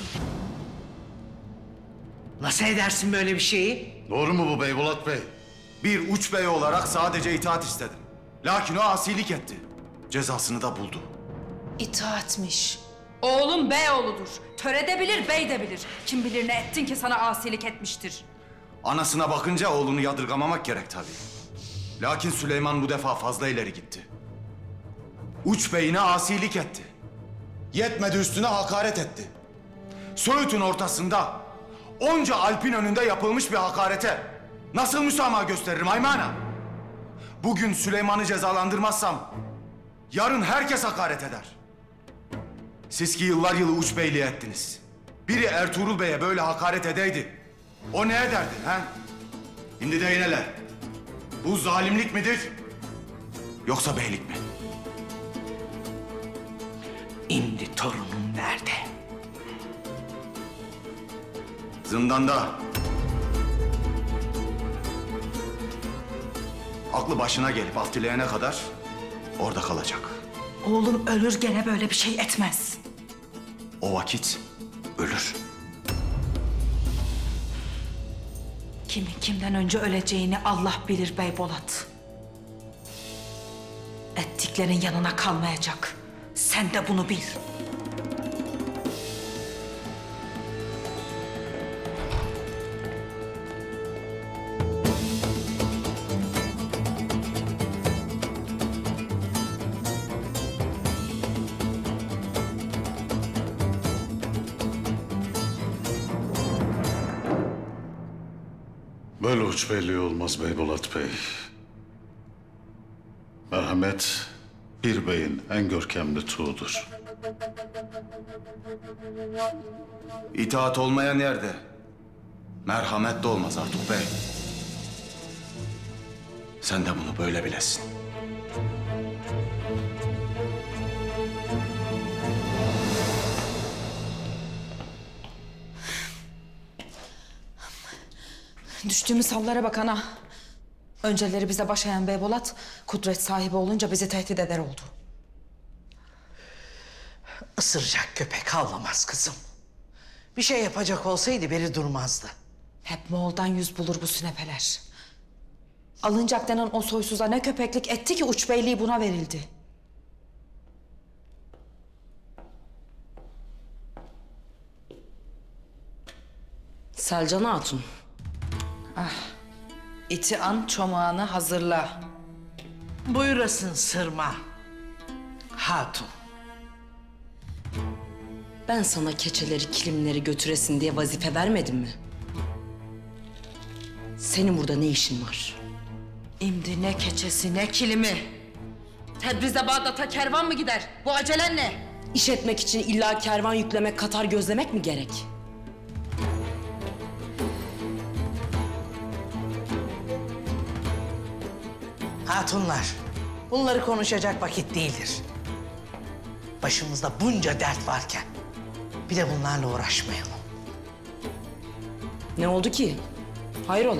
Nasıl edersin böyle bir şeyi? Doğru mu bu Beybolat Bey? Bir uç bey olarak sadece itaat istedim. Lakin o asilik etti. Cezasını da buldu. İtaatmiş. Oğlum beyoğludur. Töre de bilir, bey de bilir. Kim bilir ne ettin ki sana asilik etmiştir. Anasına bakınca oğlunu yadırgamamak gerek tabii. Lakin Süleyman bu defa fazla ileri gitti. Uç beyine asilik etti. Yetmedi üstüne hakaret etti. Söğüt'ün ortasında onca alpin önünde yapılmış bir hakarete nasıl müsamaha gösteririm Aymana? Bugün Süleyman'ı cezalandırmazsam yarın herkes hakaret eder. Siz ki yıllar yılı uç beyliği ettiniz. Biri Ertuğrul Bey'e böyle hakaret edeydi. O ne ederdi ha? Şimdi de yineler. Bu zalimlik midir? Yoksa beylik mi? İmdi torunum nerede? Zindanda. Aklı başına gelip af dileyene kadar orada kalacak. Oğlum ölür gene böyle bir şey etmez. O vakit ölür. Kimin kimden önce öleceğini Allah bilir Beybolat. Ettiklerin yanına kalmayacak. Sen de bunu bil. Böyle uçbeyliği olmaz Beybolat Bey. Merhamet bir beyin en görkemli tuğudur. İtaat olmayan yerde merhamet de olmaz Artuk Bey. Sen de bunu böyle bilesin. Düştüğümüz hallara bak ana. Önceleri bize baş eğen Beybolat, kudret sahibi olunca bizi tehdit eder oldu. Isıracak köpek havlamaz kızım. Bir şey yapacak olsaydı beri durmazdı. Hep Moğol'dan yüz bulur bu sünepeler. Alınacak denen o soysuza ne köpeklik etti ki uç beyliği buna verildi. Selcan Hatun. Ah, iti an çomağını hazırla. Buyurasın Sırma. Hatun. Ben sana keçeleri, kilimleri götüresin diye vazife vermedim mi? Senin burada ne işin var? İmdi ne keçesi ne kilimi. Tebriz'e Bağdat'a kervan mı gider? Bu acelen ne? İş etmek için illa kervan yüklemek, Katar gözlemek mi gerek? Hatunlar, bunları konuşacak vakit değildir. Başımızda bunca dert varken bir de bunlarla uğraşmayalım. Ne oldu ki? Hayrola?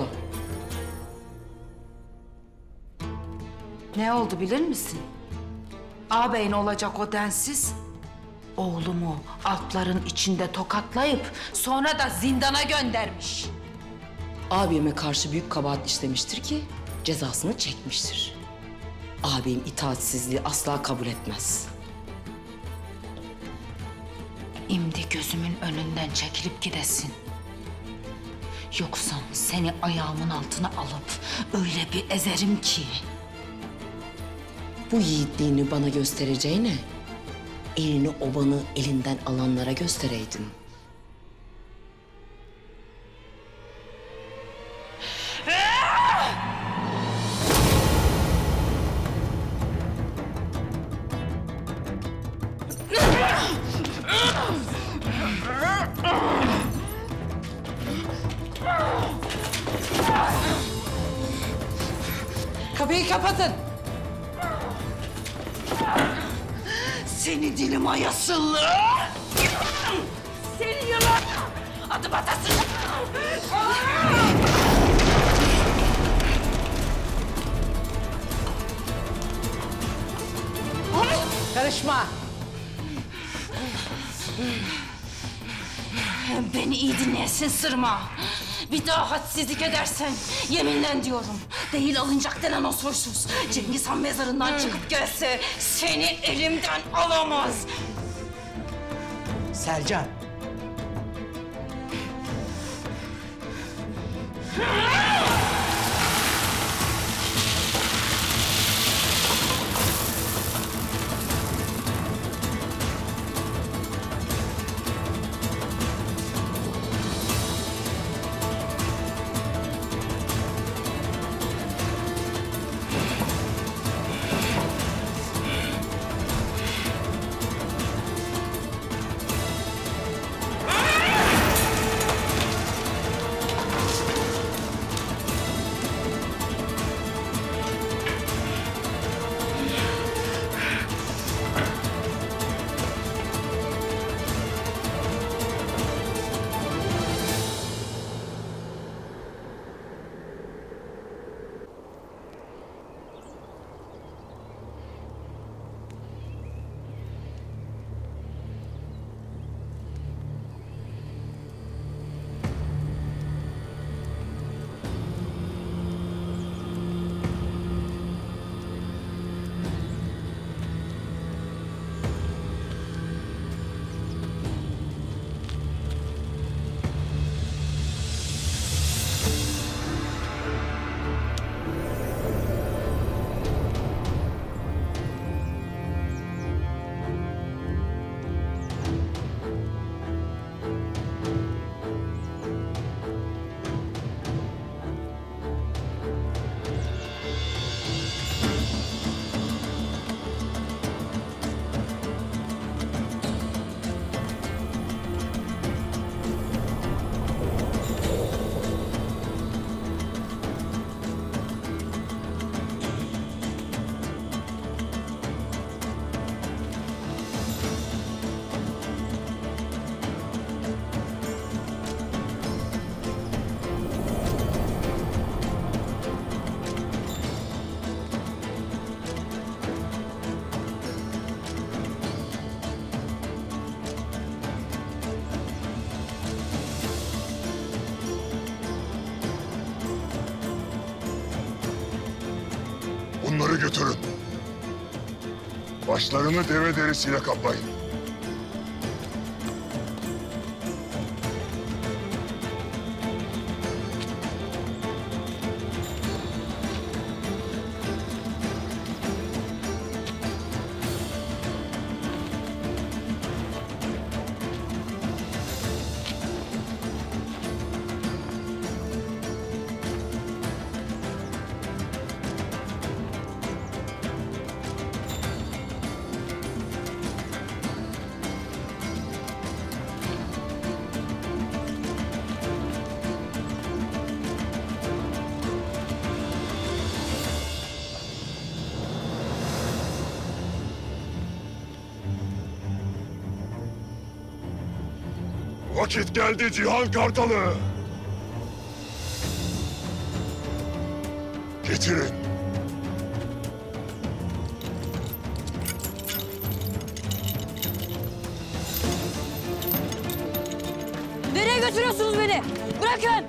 Ne oldu bilir misin? Ağabeyin olacak o densiz. Oğlumu Alpların içinde tokatlayıp sonra da zindana göndermiş. Abime karşı büyük kabahat işlemiştir ki cezasını çekmiştir. Abim itaatsizliği asla kabul etmez. İmdi gözümün önünden çekilip gidesin. Yoksa seni ayağımın altına alıp öyle bir ezerim ki. Bu yiğitliğini bana göstereceğine elini obanı elinden alanlara göstereydin. Kapıyı kapatın. Seni dilim ayasıllı. Seni yılan! Adım atasın! Karışma. Beni iyi dinleyesin Sırma. Bir daha hadsizlik edersen yeminle diyorum. Değil alınacak denen o soysuz. Cengiz Han mezarından çıkıp gelse seni elimden alamaz. Selcan. Onları götürün. Başlarını deve derisiyle kaplayın. Vakit geldi Cihan Kartalı. Getirin. Nereye götürüyorsunuz beni? Bırakın!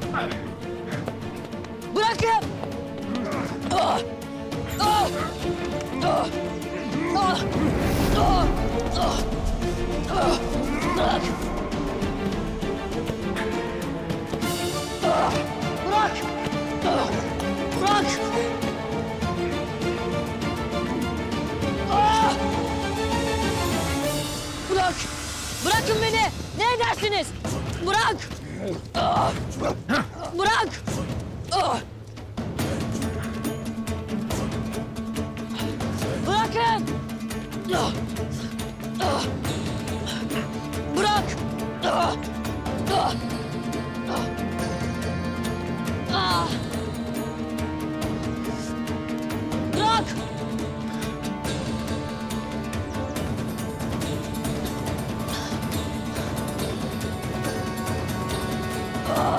Bırakın! Ah! Ah! Ah! Ah! Ah! Ah! Ah! Bırak! Ah! Bırak! Ah! Bırak! Ah! Bırak! Bırakın beni! Ne edersiniz? Bırak! Ah! Bırak! Ah! Bırakın! Ah! Ah! Bırak! Ah! Ah! Ah! Bırak! Ah!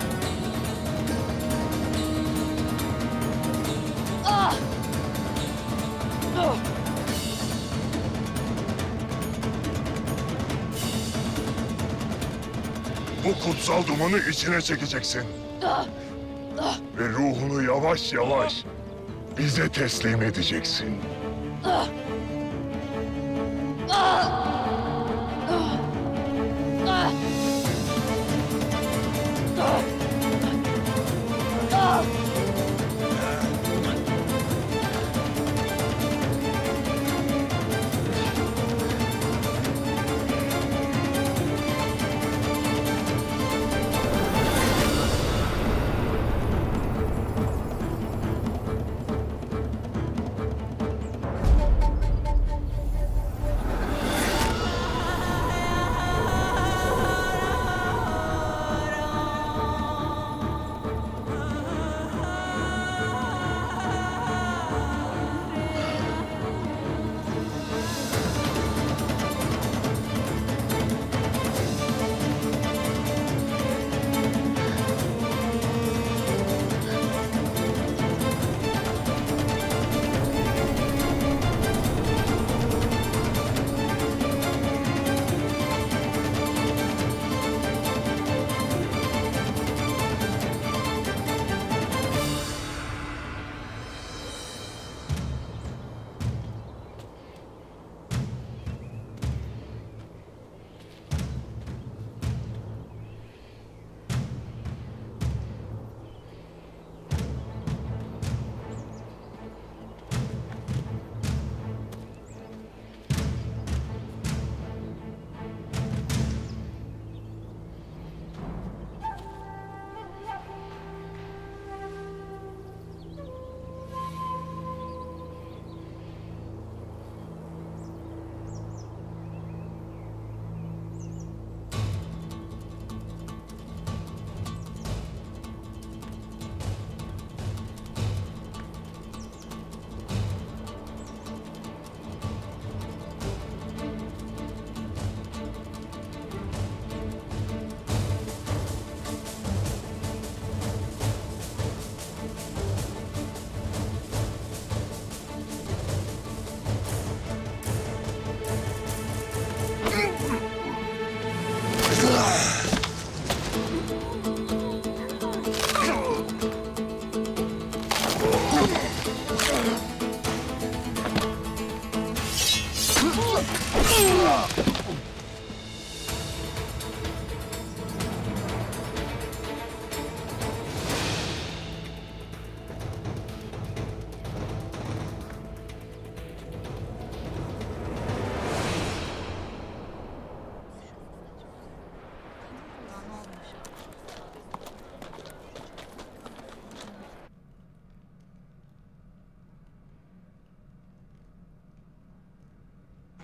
Ah! Ah! Bu kutsal dumanı içine çekeceksin. Ah! Ah! Ve ruhunu yavaş yavaş bize teslim edeceksin. Ah! Ah! Ah! Ah! Ah! Ah!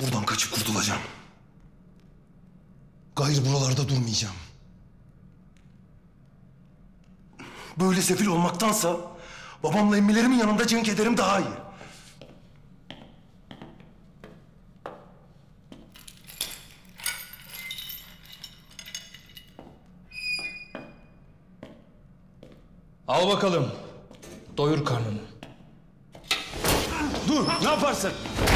Buradan kaçıp kurtulacağım. Gayrı buralarda durmayacağım. Böyle sefil olmaktansa babamla emmilerimin yanında cenk ederim daha iyi. Al bakalım. Doyur karnını. Dur, ne yaparsın?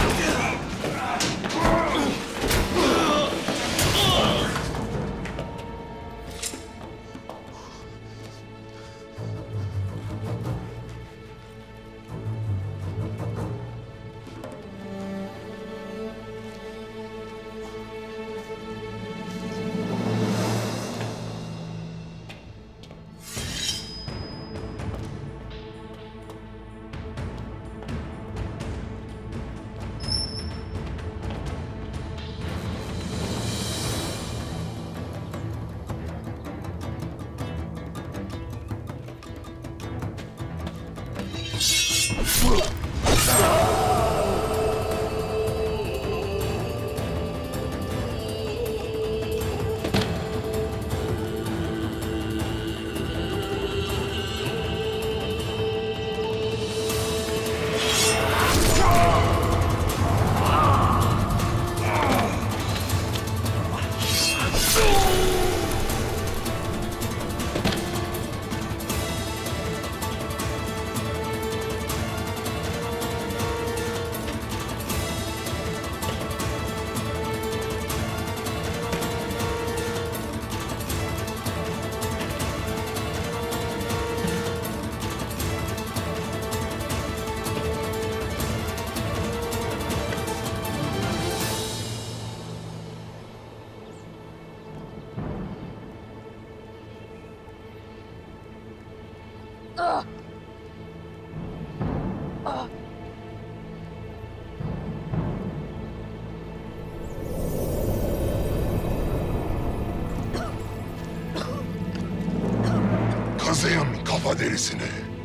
Kazıyın kafa derisini.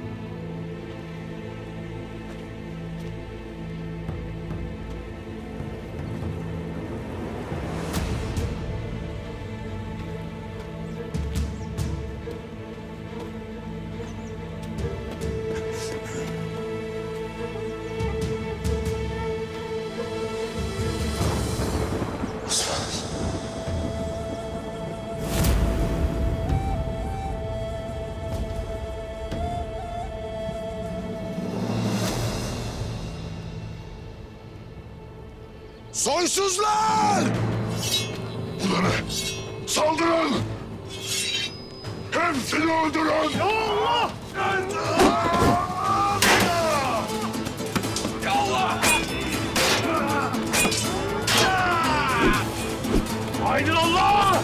Soysuzlar! Ulanı saldırın! Hepsini öldürün! Ya Allah! Ya Allah! Aydın Allah!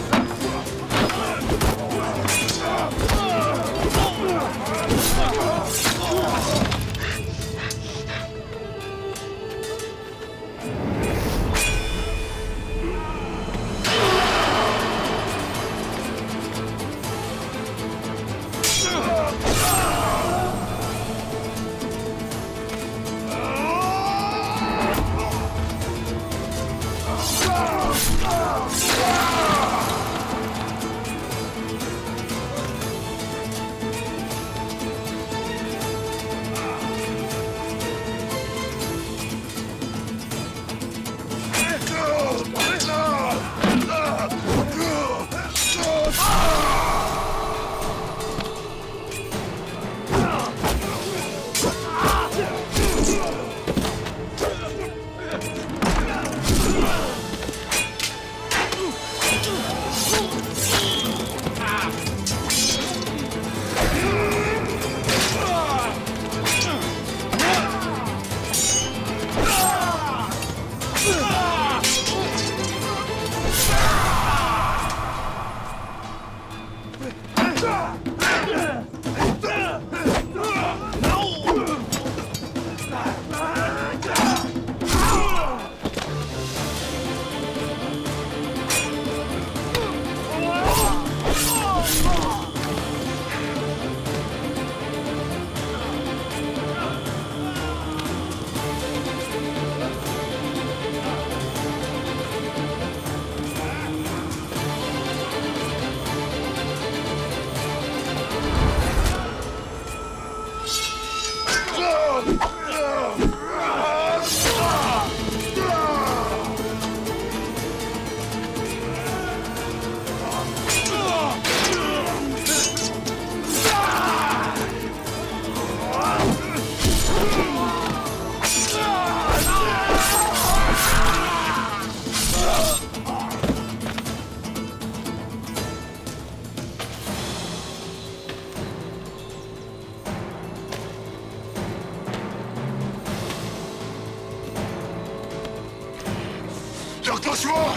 Yaklaşma!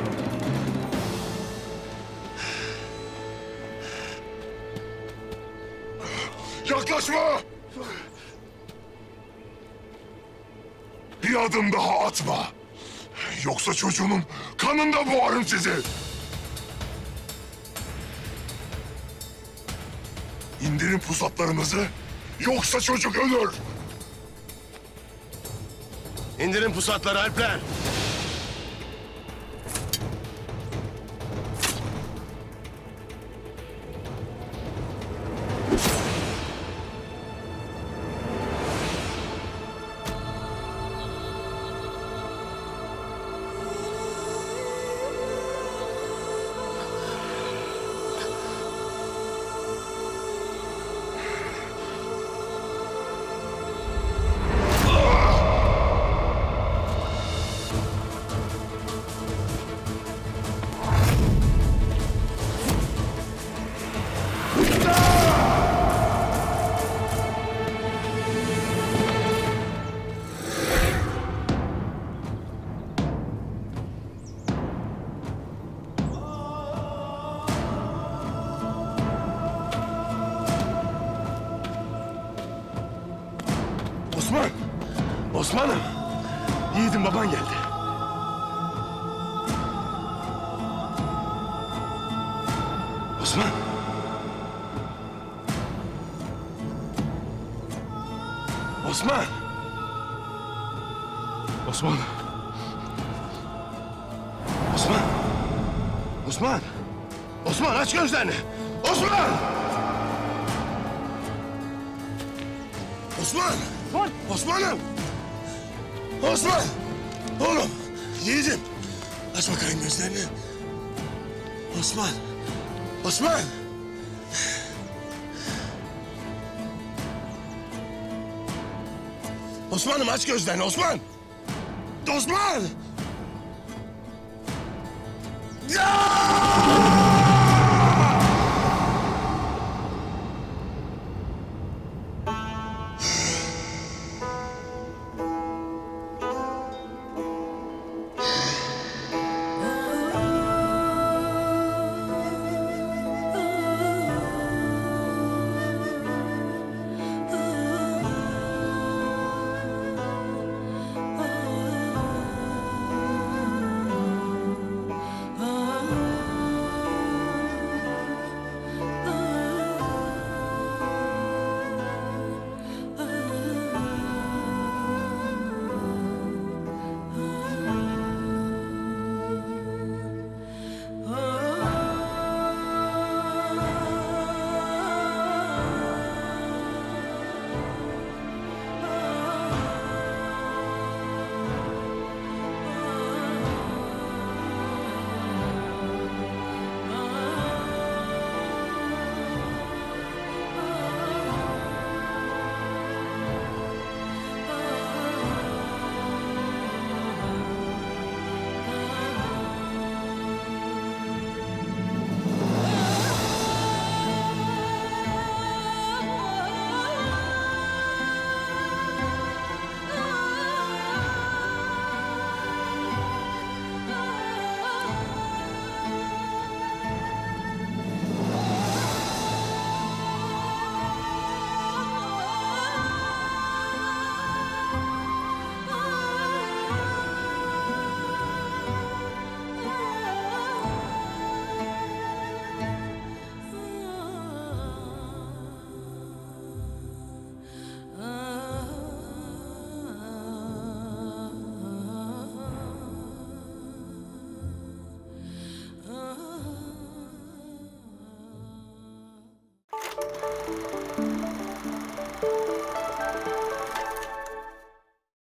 Yaklaşma! Bir adım daha atma. Yoksa çocuğunun kanında boğarım sizi. İndirin pusatlarınızı, yoksa çocuk ölür. İndirin pusatları Alpler. Osman! Osman'ım! Yiğidim baban geldi. Osman! Osman! Osman! Osman! Osman! Osman aç gözlerini! Osman! Osman! Osman'ım! Osman! Oğlum! Yiğidim! Aç bakayım gözlerini. Osman! Osman! Osman'ım aç gözlerini Osman! Osman!